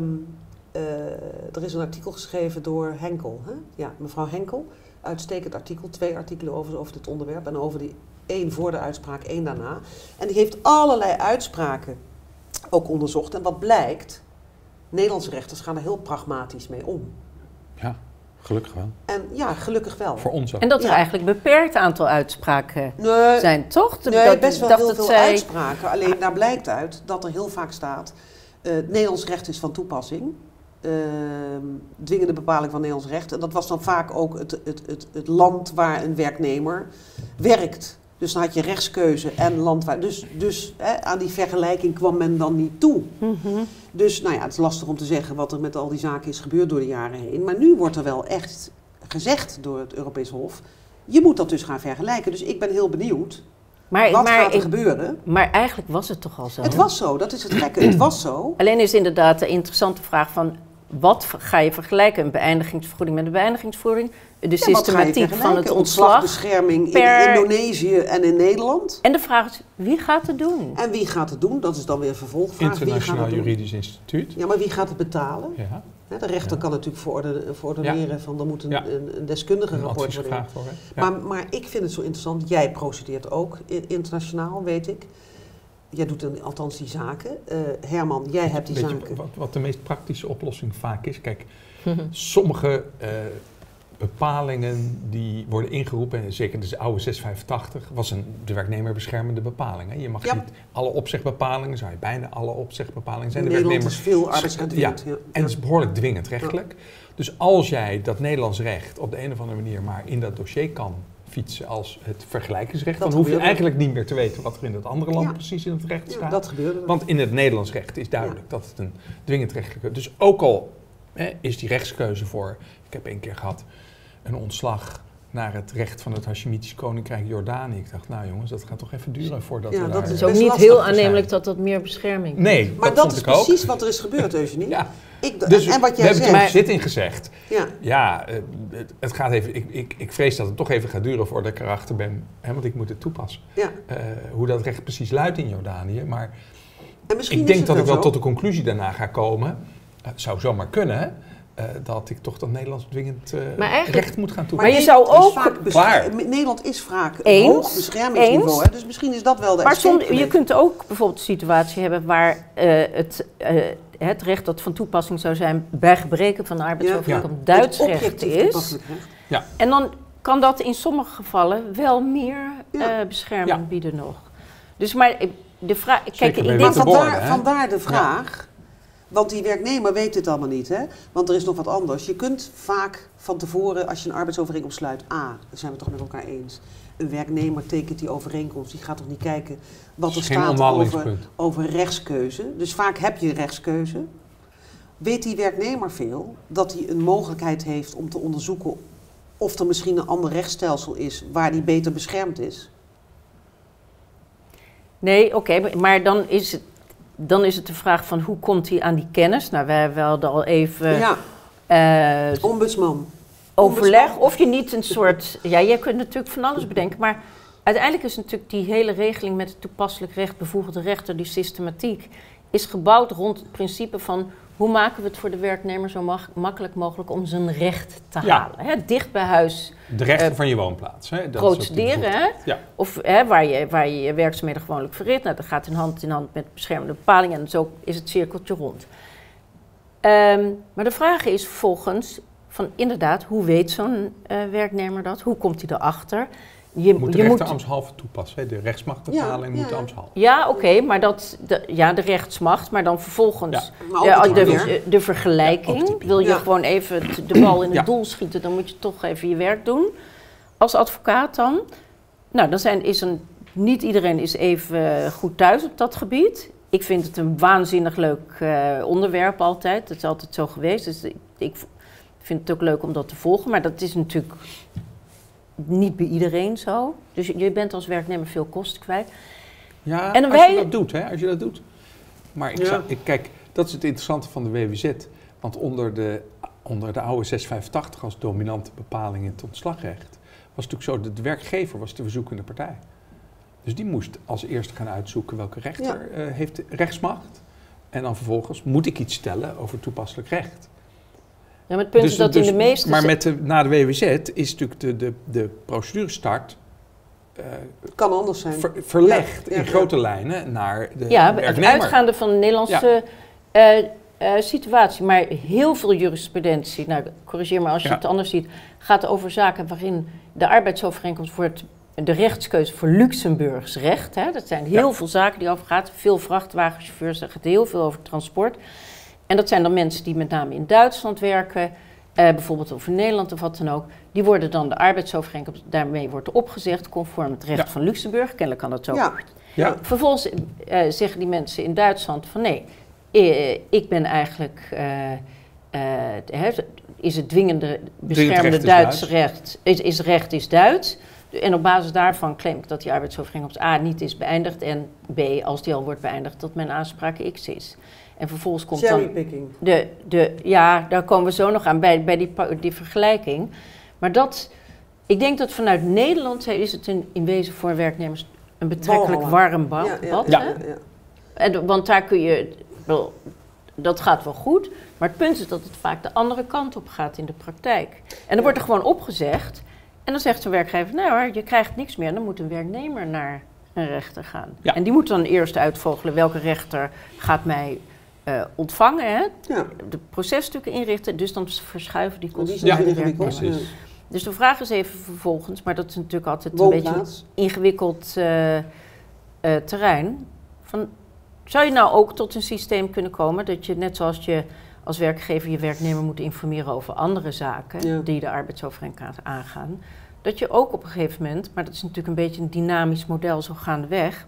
Speaker 2: er is een artikel geschreven door Henkel. Hè? Ja, mevrouw Henkel. Uitstekend artikel, 2 artikelen over dit onderwerp. En over die 1 voor de uitspraak, 1 daarna. En die heeft allerlei uitspraken ook onderzocht. En wat blijkt, Nederlandse rechters gaan er heel pragmatisch mee om.
Speaker 3: Ja, gelukkig wel.
Speaker 2: En ja, gelukkig wel.
Speaker 3: Voor ons ook.
Speaker 1: En dat er eigenlijk een beperkt aantal uitspraken zijn, toch?
Speaker 2: Best wel heel veel uitspraken. Alleen daar blijkt uit dat er heel vaak staat, Nederlands recht is van toepassing. Dwingende bepaling van Nederlands recht. En dat was dan vaak ook het land waar een werknemer werkt. Dus dan had je rechtskeuze en land waar... Dus aan die vergelijking kwam men dan niet toe. Mm-hmm. Dus het is lastig om te zeggen wat er met al die zaken is gebeurd door de jaren heen. Maar nu wordt er wel echt gezegd door het Europees Hof, je moet dat dus gaan vergelijken. Dus ik ben heel benieuwd, wat gaat er gebeuren?
Speaker 1: Maar eigenlijk was het toch al zo?
Speaker 2: Het was zo, dat is het gekke. Het was zo.
Speaker 1: Alleen is inderdaad de interessante vraag van, wat ga je vergelijken? Een beëindigingsvergoeding met een beëindigingsvergoeding? De systematiek van het ontslag.
Speaker 2: Bescherming in Indonesië en in Nederland.
Speaker 1: En de vraag is, wie gaat het doen?
Speaker 2: En wie gaat het doen? Dat is dan weer een vervolgvraag.
Speaker 3: Internationaal Juridisch Instituut.
Speaker 2: Ja, maar wie gaat het betalen?
Speaker 3: Ja.
Speaker 2: De rechter kan natuurlijk verordenen van er moet een deskundige rapport worden. Maar ik vind het zo interessant. Jij procedeert ook internationaal, weet ik. Jij doet althans die zaken. Herman, jij hebt die zaken.
Speaker 3: Wat de meest praktische oplossing vaak is. Kijk, sommige bepalingen die worden ingeroepen, en zeker de oude 685, was de werknemerbeschermende bepaling. Hè. Je mag niet alle opzegbepalingen, zou je bijna alle opzegbepalingen zijn.
Speaker 2: Nederland is veel arbeidsrecht.
Speaker 3: En het is behoorlijk dwingend rechtelijk. Ja. Dus als jij dat Nederlands recht op de een of andere manier maar in dat dossier kan fietsen als het vergelijkingsrecht, dan hoef je eigenlijk niet meer te weten wat er in dat andere land precies in het recht staat.
Speaker 2: Dat gebeurde.
Speaker 3: Want in het Nederlands recht is duidelijk dat het een dwingend rechtelijke... Dus ook al is die rechtskeuze voor... Ik heb 1 keer gehad een ontslag naar het recht van het Hashemitische Koninkrijk Jordanië. Ik dacht, nou jongens, dat gaat toch even duren voordat we daar...
Speaker 1: Dat is ook niet heel aannemelijk dat meer bescherming is.
Speaker 3: Nee,
Speaker 2: maar dat is precies wat er is gebeurud, Eugenie.
Speaker 3: Ja.
Speaker 2: Dus
Speaker 3: en wat jij we hebben het zitting gezegd. Het gaat even... Ik vrees dat het toch even gaat duren voordat ik erachter ben, want ik moet het toepassen. Ja. Hoe dat recht precies luidt in Jordanië. Maar ik denk dat ik wel tot de conclusie daarna ga komen. Zou zomaar kunnen, dat ik toch dat Nederlands dwingend
Speaker 1: Maar eigenlijk-
Speaker 3: recht moet gaan
Speaker 1: Maar
Speaker 3: toepassen.
Speaker 1: je zou ook-
Speaker 3: Klaar.
Speaker 2: Nederland is vaak een
Speaker 1: Eens,
Speaker 2: hoog beschermingsniveau,
Speaker 1: eens.
Speaker 2: hè? Dus misschien is dat wel de
Speaker 1: Maar
Speaker 2: escape
Speaker 1: je
Speaker 2: geweest.
Speaker 1: kunt ook bijvoorbeeld een situatie hebben waar het recht dat van toepassing zou zijn bij gebreken van de arbeidsovereenkomst Duits
Speaker 2: Het
Speaker 1: recht
Speaker 2: objectief
Speaker 1: is.
Speaker 2: toepasselijk recht.
Speaker 1: En dan kan dat in sommige gevallen wel meer
Speaker 2: Ja.
Speaker 1: bescherming
Speaker 3: Ja.
Speaker 1: bieden nog. Dus maar de vraag, kijk,
Speaker 3: Zeker bij
Speaker 1: ik
Speaker 2: Maar
Speaker 1: denk
Speaker 3: witte
Speaker 1: dat
Speaker 3: borden, hè?
Speaker 2: vandaar de vraag, want die werknemer weet dit allemaal niet, hè? Want er is nog wat anders. Je kunt vaak van tevoren, als je een arbeidsovereenkomst sluit, daar zijn we het toch met elkaar eens. Een werknemer tekent die overeenkomst, die gaat toch niet kijken wat er
Speaker 3: Is geen
Speaker 2: staat
Speaker 3: onderhandelingspunt.
Speaker 2: over rechtskeuze. Dus vaak heb je rechtskeuze. Weet die werknemer veel dat hij een mogelijkheid heeft om te onderzoeken of er misschien een ander rechtsstelsel is waar die beter beschermd is?
Speaker 1: Nee, oké, maar dan is het de vraag van hoe komt hij aan die kennis? Nou, we hadden al even
Speaker 2: Ja, ombudsman.
Speaker 1: overleg.
Speaker 2: ombudsman.
Speaker 1: Of je niet een soort... Ja, jij kunt natuurlijk van alles bedenken, maar uiteindelijk is natuurlijk die hele regeling met het toepasselijk recht, bevoegde rechter, die systematiek, is gebouwd rond het principe van hoe maken we het voor de werknemer zo makkelijk mogelijk om zijn recht te
Speaker 3: Ja.
Speaker 1: halen. Hè? Dicht bij huis
Speaker 3: De rechten van je woonplaats. Hè? Dat is ook
Speaker 1: procederen,
Speaker 3: die
Speaker 1: hè?
Speaker 3: Ja.
Speaker 1: Of waar je werkzaamheden gewoonlijk verricht. Nou, dat gaat hand in hand met beschermende bepalingen en zo is het cirkeltje rond. Maar de vraag is vervolgens van inderdaad, hoe weet zo'n werknemer dat? Hoe komt hij erachter?
Speaker 3: Moet de rechter ambtshalve toepassen. Hè? De rechtsmachtbepaling moet de ambtshalve.
Speaker 1: Ja, oké, maar de rechtsmacht, maar dan vervolgens
Speaker 2: Maar ook
Speaker 1: de vergelijking.
Speaker 3: Ja, ook typisch.
Speaker 1: Wil je
Speaker 2: Ja.
Speaker 1: gewoon even de bal in het
Speaker 3: Ja.
Speaker 1: doel schieten, dan moet je toch even je werk doen. Als advocaat dan. Nou, niet iedereen is even goed thuis op dat gebied. Ik vind het een waanzinnig leuk onderwerp altijd. Dat is altijd zo geweest. Dus ik vind het ook leuk om dat te volgen. Maar dat is natuurlijk niet bij iedereen zo. Dus je bent als werknemer veel kosten kwijt.
Speaker 3: Ja,
Speaker 1: En
Speaker 3: als
Speaker 1: wij-
Speaker 3: je dat doet, hè? Als je dat doet. Maar kijk, dat is het interessante van de WWZ. Want onder de oude 685 als dominante bepaling in het ontslagrecht was het natuurlijk zo dat de werkgever was de verzoekende partij. Dus die moest als eerste gaan uitzoeken welke rechter heeft rechtsmacht. En dan vervolgens moet ik iets stellen over toepasselijk recht.
Speaker 1: Ja, maar het punt is dat in de meeste...
Speaker 3: Maar na de WWZ is natuurlijk de procedurestart
Speaker 2: Kan anders zijn.
Speaker 3: verlegd
Speaker 2: Ja,
Speaker 3: in
Speaker 2: ja.
Speaker 3: grote lijnen naar de
Speaker 1: Ja, het
Speaker 3: werknemer.
Speaker 1: uitgaande van de Nederlandse situatie. Maar heel veel jurisprudentie, nou corrigeer me als je
Speaker 3: Ja.
Speaker 1: het anders ziet, gaat over zaken waarin de arbeidsovereenkomst wordt de rechtskeuze voor Luxemburgs recht. Hè. Dat zijn heel veel zaken die over gaat. Veel vrachtwagenchauffeurs, daar gaat heel veel over transport. En dat zijn dan mensen die met name in Duitsland werken, bijvoorbeeld of in Nederland of wat dan ook. Die worden dan de arbeidsovereenkomst, daarmee wordt opgezegd conform het recht
Speaker 3: Ja.
Speaker 1: van Luxemburg. Kennelijk kan dat zo.
Speaker 2: Ja.
Speaker 3: Ja.
Speaker 1: Vervolgens zeggen die mensen in Duitsland van nee, ik ben eigenlijk, is het dwingende beschermende
Speaker 3: recht is
Speaker 1: Duits
Speaker 3: Duits.
Speaker 1: recht is Duits. En op basis daarvan claim ik dat die arbeidsovereenkomst A niet is beëindigd en B, als die al wordt beëindigd, dat mijn aanspraak X is. En vervolgens komt dan
Speaker 2: Cherrypicking.
Speaker 1: ja, daar komen we zo nog aan bij die vergelijking. Maar ik denk dat vanuit Nederland is het in wezen voor werknemers een betrekkelijk warm bad.
Speaker 3: Ja.
Speaker 1: Hè? Want daar kun je, dat gaat wel goed, maar het punt is dat het vaak de andere kant op gaat in de praktijk. En dan wordt er gewoon opgezegd en dan zegt zo'n werkgever, nou hoor, je krijgt niks meer. Dan moet een werknemer naar een rechter gaan.
Speaker 3: Ja.
Speaker 1: En die moet dan eerst uitvogelen welke rechter gaat mij ontvangen, hè?
Speaker 2: Ja.
Speaker 1: De processtukken inrichten, dus dan verschuiven die kosten
Speaker 2: Die
Speaker 1: naar
Speaker 2: zijn
Speaker 1: de
Speaker 2: ingewikkeld.
Speaker 1: werknemer.
Speaker 3: Precies.
Speaker 1: Dus de vraag is even vervolgens, maar dat is natuurlijk altijd een beetje
Speaker 2: Woonplaats.
Speaker 1: een ingewikkeld terrein. Zou je nou ook tot een systeem kunnen komen dat je, net zoals je als werkgever je werknemer moet informeren over andere zaken die de arbeidsovereenkomst aangaan, dat je ook op een gegeven moment, maar dat is natuurlijk een beetje een dynamisch model zo gaandeweg,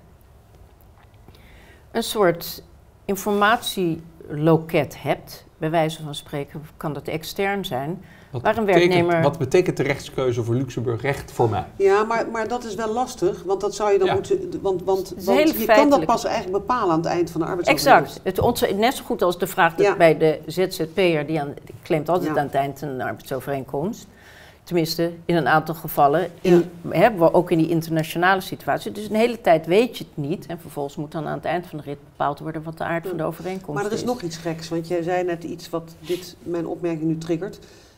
Speaker 1: een soort informatieloket hebt, bij wijze van spreken kan dat extern zijn, waar een werknemer...
Speaker 3: Wat betekent de rechtskeuze voor Luxemburg recht voor mij?
Speaker 2: Ja, maar dat is wel lastig, want dat zou je dan moeten... Want
Speaker 1: is heel
Speaker 2: je kan dat
Speaker 1: feitelijk.
Speaker 2: pas eigenlijk bepalen aan het eind van de arbeidsovereenkomst.
Speaker 1: Exact. Net zo goed als de vraag dat bij de ZZP'er, die claimt altijd aan het eind een arbeidsovereenkomst. Tenminste, in een aantal gevallen, ook in die internationale situatie. Dus een hele tijd weet je het niet. En vervolgens moet dan aan het eind van de rit bepaald worden wat de aard van de overeenkomst is.
Speaker 2: Maar er is nog iets geks, want jij zei net iets wat mijn opmerking nu triggert.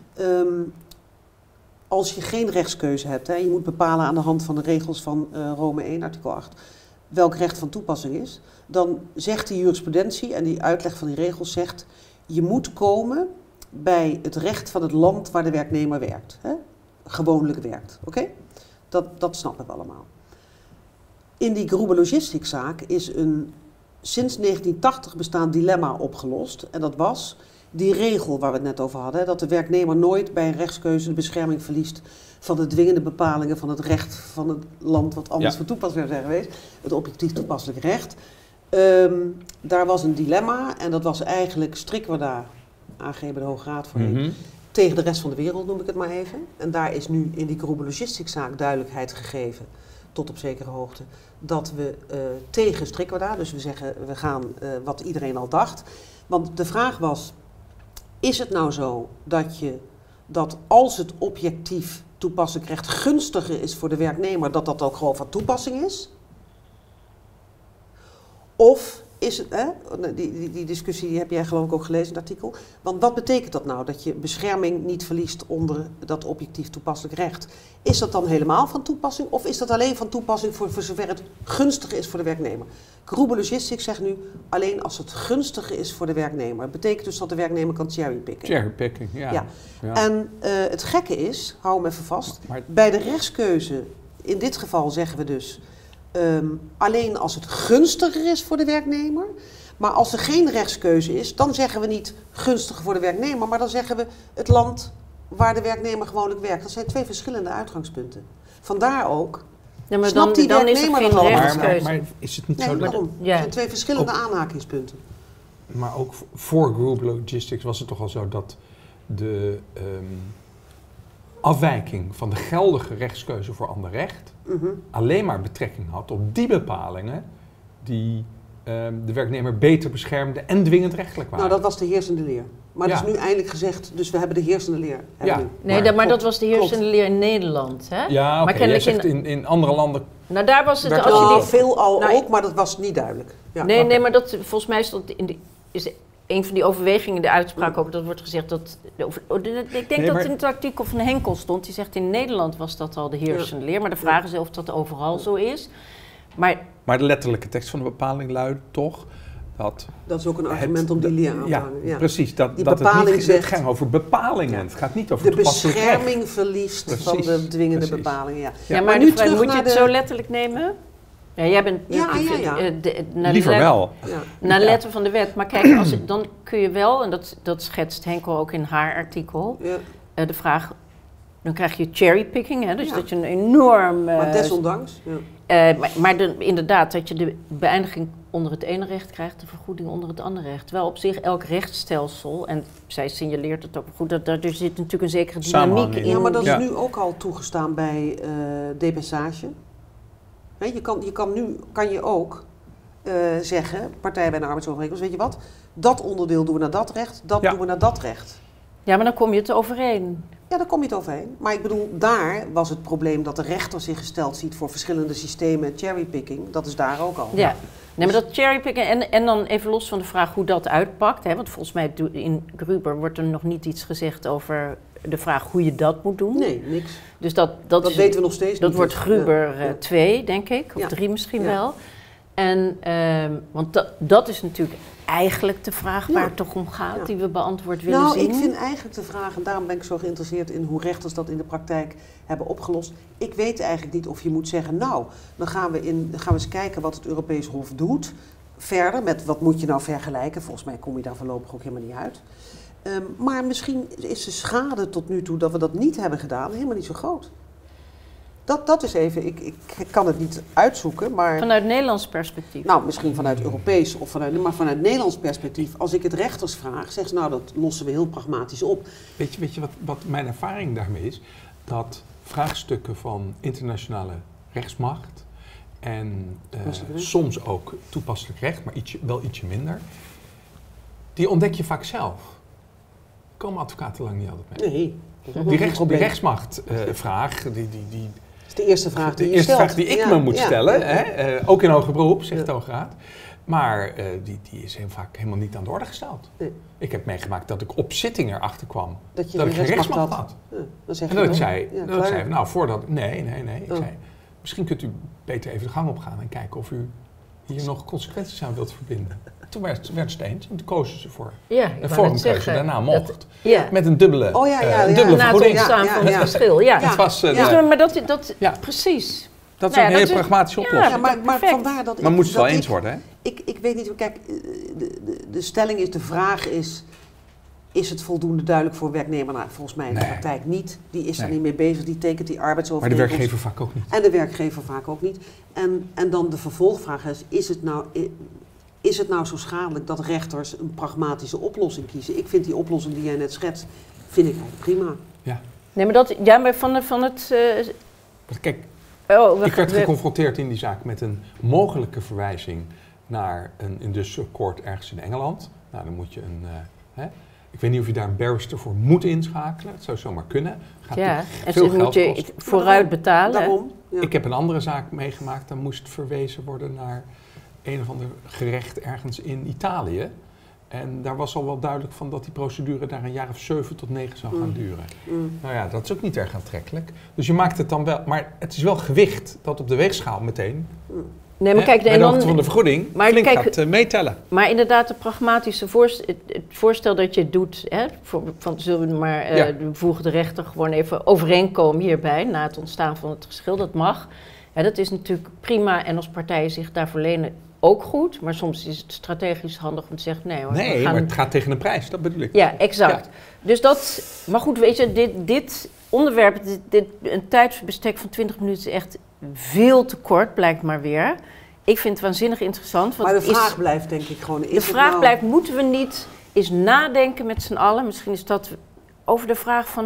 Speaker 2: Als je geen rechtskeuze hebt, je moet bepalen aan de hand van de regels van Rome 1, artikel 8, welk recht van toepassing is, dan zegt de jurisprudentie en die uitleg van die regels zegt, je moet komen bij het recht van het land waar de werknemer werkt. Gewoonlijk werkt. Oké? Dat snappen we allemaal. In die Gruber Logistics zaak is een sinds 1980 bestaand dilemma opgelost. En dat was die regel waar we het net over hadden. Dat de werknemer nooit bij een rechtskeuze de bescherming verliest van de dwingende bepalingen van het recht van het land wat anders van toepassing zou zijn geweest. Het objectief toepasselijk recht. Daar was een dilemma en dat was eigenlijk strikwaarda aangegeven bij de Hoge Raad voor tegen de rest van de wereld, noem ik het maar even. En daar is nu in die Gruber Logistics zaak duidelijkheid gegeven, tot op zekere hoogte, dat we tegen strikwaarda, dus we zeggen we gaan wat iedereen al dacht. Want de vraag was, is het nou zo dat als het objectief toepasselijk recht gunstiger is voor de werknemer, dat dat ook gewoon van toepassing is? Of is het, die discussie die heb jij geloof ik ook gelezen in het artikel. Want wat betekent dat nou, dat je bescherming niet verliest onder dat objectief toepasselijk recht? Is dat dan helemaal van toepassing of is dat alleen van toepassing voor zover het gunstiger is voor de werknemer? Gruber Logistics zegt nu alleen als het gunstiger is voor de werknemer. Dat betekent dus dat de werknemer kan cherrypicken.
Speaker 3: Cherrypicking, ja.
Speaker 2: En het gekke is, hou hem even vast, bij de rechtskeuze, in dit geval zeggen we dus alleen als het gunstiger is voor de werknemer. Maar als er geen rechtskeuze is, dan zeggen we niet gunstiger voor de werknemer, maar dan zeggen we het land waar de werknemer gewoonlijk werkt. Dat zijn twee verschillende uitgangspunten. Vandaar ook,
Speaker 1: maar
Speaker 2: snapt die
Speaker 1: dan is er
Speaker 2: werknemer
Speaker 1: geen
Speaker 2: dan
Speaker 1: rechtskeuze.
Speaker 3: Maar is het niet zo dat...
Speaker 2: Daarom. Het zijn twee verschillende aanhakingspunten.
Speaker 3: Maar ook voor Gruber Logistics was het toch al zo dat de afwijking van de geldige rechtskeuze voor ander recht alleen maar betrekking had op die bepalingen die de werknemer beter beschermden en dwingend rechtelijk waren.
Speaker 2: Nou, dat was de heersende leer. Maar dat is nu eindelijk gezegd, dus we hebben de heersende leer.
Speaker 1: Maar dat was de heersende leer in Nederland, hè?
Speaker 3: Ja, oké.
Speaker 1: Maar
Speaker 3: Jij zegt in andere landen...
Speaker 1: Nou, daar was het...
Speaker 2: Veelal ook, maar dat was niet duidelijk. Ja.
Speaker 1: Nee, maar dat, volgens mij is een van die overwegingen in de uitspraak ook, dat wordt gezegd dat... Ik denk dat in het artikel van Henkel stond, die zegt in Nederland was dat al de heersende leer, maar de vraag is of dat overal zo is.
Speaker 3: Maar de letterlijke tekst van de bepaling luidt toch dat...
Speaker 2: Dat is ook een argument om die leer aan te hangen.
Speaker 3: Ja, precies. Dat het gaat over bepalingen. Het gaat niet over
Speaker 2: de bescherming verliest van de dwingende bepalingen.
Speaker 1: Ja, maar nu terug moet je het zo letterlijk nemen? Ja, jij bent
Speaker 3: liever wel.
Speaker 1: Naar de letter van de wet. Maar kijk, dan kun je wel, en dat schetst Henkel ook in haar artikel, de vraag, dan krijg je cherrypicking, hè, dus dat je een enorm...
Speaker 2: maar desondanks.
Speaker 1: Maar inderdaad, dat je de beëindiging onder het ene recht krijgt, de vergoeding onder het andere recht. Terwijl op zich elk rechtsstelsel, en zij signaleert het ook goed, dat er zit natuurlijk een zekere dynamiek in.
Speaker 2: Ja, maar dat is nu ook al toegestaan bij depassage. Kan je ook zeggen, partijen bij een arbeidsovereenkomst, weet je wat, dat onderdeel doen we naar dat recht, dat doen we naar dat recht.
Speaker 1: Ja, maar dan kom je het overeen.
Speaker 2: Ja, daar kom je het overheen. Maar ik bedoel, daar was het probleem dat de rechter zich gesteld ziet voor verschillende systemen cherrypicking. Dat is daar ook al.
Speaker 1: Ja, nee, maar dat cherrypicking en dan even los van de vraag hoe dat uitpakt. Hè, want volgens mij in Gruber wordt er nog niet iets gezegd over de vraag hoe je dat moet doen.
Speaker 2: Nee, niks.
Speaker 1: Dus dat
Speaker 2: weten we nog steeds
Speaker 1: dat
Speaker 2: niet.
Speaker 1: wordt Gruber 2, denk ik. Of 3 misschien wel. En, want dat is natuurlijk eigenlijk de vraag waar het toch om gaat, die we beantwoord willen zien.
Speaker 2: Ik vind eigenlijk de vraag, en daarom ben ik zo geïnteresseerd in hoe rechters dat in de praktijk hebben opgelost. Ik weet eigenlijk niet of je moet zeggen, nou, dan gaan we eens kijken wat het Europees Hof doet. Verder, met wat moet je nou vergelijken? Volgens mij kom je daar voorlopig ook helemaal niet uit. Maar misschien is de schade tot nu toe dat we dat niet hebben gedaan helemaal niet zo groot. Dat is even, ik kan het niet uitzoeken, maar...
Speaker 1: Vanuit Nederlands perspectief?
Speaker 2: Nou, misschien vanuit Europees, maar vanuit Nederlands perspectief. Als ik het rechters vraag, zeg ze, nou, dat lossen we heel pragmatisch op.
Speaker 3: Weet je wat mijn ervaring daarmee is? Dat vraagstukken van internationale rechtsmacht en soms ook toepasselijk recht, maar wel ietsje minder, die ontdek je vaak zelf. Komen advocaten lang niet altijd mee.
Speaker 2: Nee.
Speaker 3: Die rechtsmachtvraag,
Speaker 2: Dat is de eerste vraag die je stelt.
Speaker 3: Vraag die ik me moet stellen, hè? Ook in hoger beroep, zegt de Hoge Raad. Maar die is heel vaak helemaal niet aan de orde gesteld. Nee. Ik heb meegemaakt dat ik op zitting erachter kwam dat ik geen rechtsmacht had. Ja, en dat ik zei, nou voordat... Nee. Ik zei, misschien kunt u beter even de gang opgaan en kijken of u hier nog consequenties aan wilt verbinden. Toen werd het eens en toen kozen ze voor een vormkeuze. Daarna mocht. Met een dubbele vergoeding.
Speaker 1: Na het ontstaan van het verschil. Ja.
Speaker 3: Het was,
Speaker 1: maar dat precies.
Speaker 3: Dat is ook een hele pragmatische oplossing.
Speaker 2: Ja, maar vandaar dat
Speaker 3: maar moet het wel eens worden, hè?
Speaker 2: Ik weet niet, kijk, de stelling is, de vraag is het voldoende duidelijk voor werknemer? Nou, volgens mij in de praktijk niet. Die is er niet mee bezig, die tekent die arbeidsovereenkomst.
Speaker 3: Maar de werkgever vaak ook niet.
Speaker 2: En de werkgever vaak ook niet. En dan de vervolgvraag is het nou zo schadelijk dat rechters een pragmatische oplossing kiezen? Ik vind die oplossing die jij net schetst, vind ik eigenlijk prima.
Speaker 3: Ja.
Speaker 1: Nee, maar van het...
Speaker 3: Kijk, ik werd geconfronteerd in die zaak met een mogelijke verwijzing naar een industrial court ergens in Engeland. Nou, dan moet je ik weet niet of je daar een barrister voor moet inschakelen. Het zou zomaar kunnen. Gaat
Speaker 1: en
Speaker 3: veel
Speaker 1: moet
Speaker 3: geld
Speaker 1: je
Speaker 3: kosten.
Speaker 1: vooruit betalen.
Speaker 2: Daarom. Ja.
Speaker 3: Ik heb een andere zaak meegemaakt. Dan moest verwezen worden naar een of ander gerecht ergens in Italië. En daar was al wel duidelijk van dat die procedure daar een jaar of 7 tot 9 zou gaan duren. Nou ja, dat is ook niet erg aantrekkelijk. Dus je maakt het dan wel... Maar het is wel gewicht dat op de weegschaal meteen...
Speaker 1: Nee, maar kijk,
Speaker 3: bij de hoogte van de vergoeding flink gaat meetellen.
Speaker 1: Maar inderdaad, het pragmatische voorstel dat je doet... zullen we maar de bevoegde rechter gewoon even overeenkomen hierbij... na het ontstaan van het geschil, dat mag. Ja, dat is natuurlijk prima en als partijen zich daarvoor lenen... ook goed, maar soms is het strategisch handig om te zeggen... Nee,
Speaker 3: maar het gaat tegen een prijs, dat bedoel ik.
Speaker 1: Ja, exact. Ja. Dus dat... Maar goed, weet je, dit onderwerp... een tijdsbestek van 20 minuten is echt veel te kort, blijkt maar weer. Ik vind het waanzinnig interessant. Want
Speaker 2: maar de vraag blijft denk ik gewoon...
Speaker 1: De vraag blijft, moeten we niet eens nadenken met z'n allen... misschien is dat over de vraag van...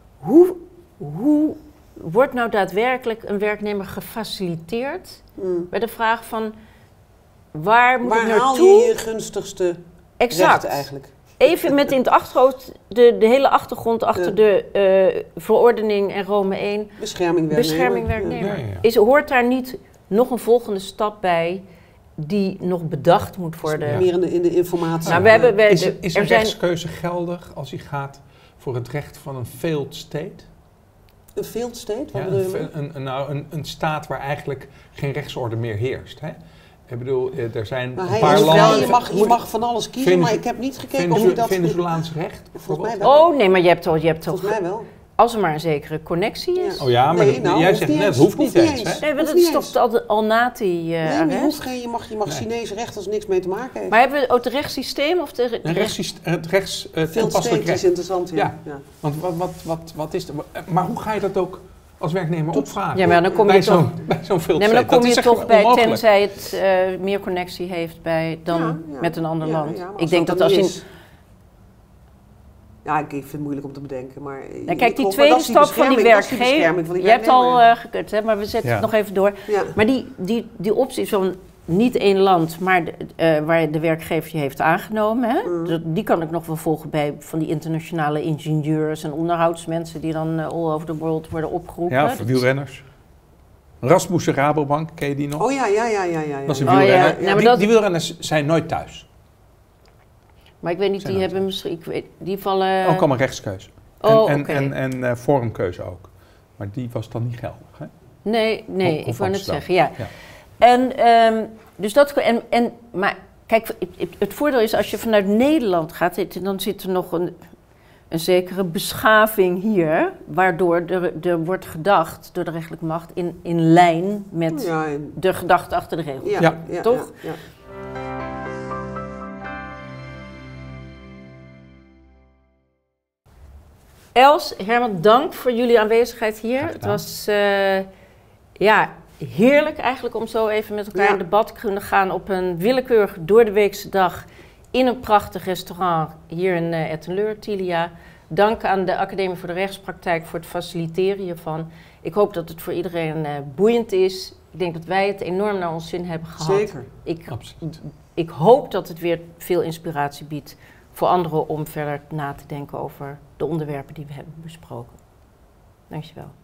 Speaker 1: hoe wordt nou daadwerkelijk een werknemer gefaciliteerd? Bij de vraag van... Waar moet ik naartoe?
Speaker 2: Waar haal je je gunstigste recht eigenlijk?
Speaker 1: Even met in het achterhoofd de hele achtergrond achter de verordening en Rome 1.
Speaker 2: Bescherming werknemer.
Speaker 1: Hoort daar niet nog een volgende stap bij die nog bedacht moet worden?
Speaker 2: Meer in de informatie.
Speaker 1: Nou,
Speaker 3: is een rechtskeuze geldig als hij gaat voor het recht van een failed state?
Speaker 2: Een failed state? Wat
Speaker 3: bedoel je? Een staat waar eigenlijk geen rechtsorde meer heerst, hè? Ik bedoel, er zijn een paar landen...
Speaker 2: Je mag van alles kiezen, maar ik heb niet gekeken of je dat...
Speaker 3: Venezolaans recht?
Speaker 2: Volgens mij wel.
Speaker 1: Oh, nee, maar je hebt toch...
Speaker 2: Volgens mij wel.
Speaker 1: Als er maar een zekere connectie is.
Speaker 3: Ja. Oh ja, maar jij zegt net, het hoeft niet eens. Hè?
Speaker 1: Nee, maar dat is toch Alnati...
Speaker 2: nee, je mag Chinees recht als niks mee te maken heeft.
Speaker 1: Maar hebben we ook het rechtssysteem of de...
Speaker 3: Het toepasselijk recht.
Speaker 2: Is interessant, ja.
Speaker 3: Want wat is... Maar hoe ga je dat ook... als werknemer opvragen.
Speaker 1: Ja, maar dan kom je toch
Speaker 3: bij zo'n veel.
Speaker 1: Nee, maar dan kom je toch bij, tenzij het meer connectie heeft dan met een ander land.
Speaker 2: Ja,
Speaker 1: ik denk dat als je...
Speaker 2: Ja, ik vind het moeilijk om te bedenken, maar...
Speaker 1: Nou, kijk, die tweede stap van die werkgever... Je hebt al gekut, hè, maar we zetten het nog even door. Ja. Maar die optie van niet één land, maar waar de werkgever je heeft aangenomen... Hè, die kan ik nog wel volgen bij van die internationale ingenieurs en onderhoudsmensen... die dan all over the world worden opgeroepen.
Speaker 3: Ja, voor wielrenners. Rasmussen Rabobank, ken je die nog?
Speaker 2: Oh ja.
Speaker 3: Dat is een wielrenner. Ja, die wielrenners zijn nooit thuis.
Speaker 1: Maar ik weet niet, die hebben misschien... die vallen...
Speaker 3: Ook allemaal rechtskeuze.
Speaker 1: Okay.
Speaker 3: En vormkeuze ook. Maar die was dan niet geldig, hè?
Speaker 1: Nee, ik wou net zeggen, ja. Dus dat... maar kijk, het voordeel is als je vanuit Nederland gaat... dan zit er nog een zekere beschaving hier... waardoor er wordt gedacht door de rechterlijke macht... in lijn met de gedachte achter de regels.
Speaker 2: Ja,
Speaker 1: toch?
Speaker 2: Ja.
Speaker 1: Els, Herman, dank voor jullie aanwezigheid hier. Het was heerlijk eigenlijk om zo even met elkaar in debat te kunnen gaan... op een willekeurig doordeweekse dag in een prachtig restaurant hier in Etten-Leur, Tilia. Dank aan de Academie voor de Rechtspraktijk voor het faciliteren hiervan. Ik hoop dat het voor iedereen boeiend is. Ik denk dat wij het enorm naar ons zin hebben gehad.
Speaker 2: Zeker,
Speaker 1: absoluut. Ik hoop dat het weer veel inspiratie biedt voor anderen om verder na te denken over de onderwerpen die we hebben besproken. Dankjewel.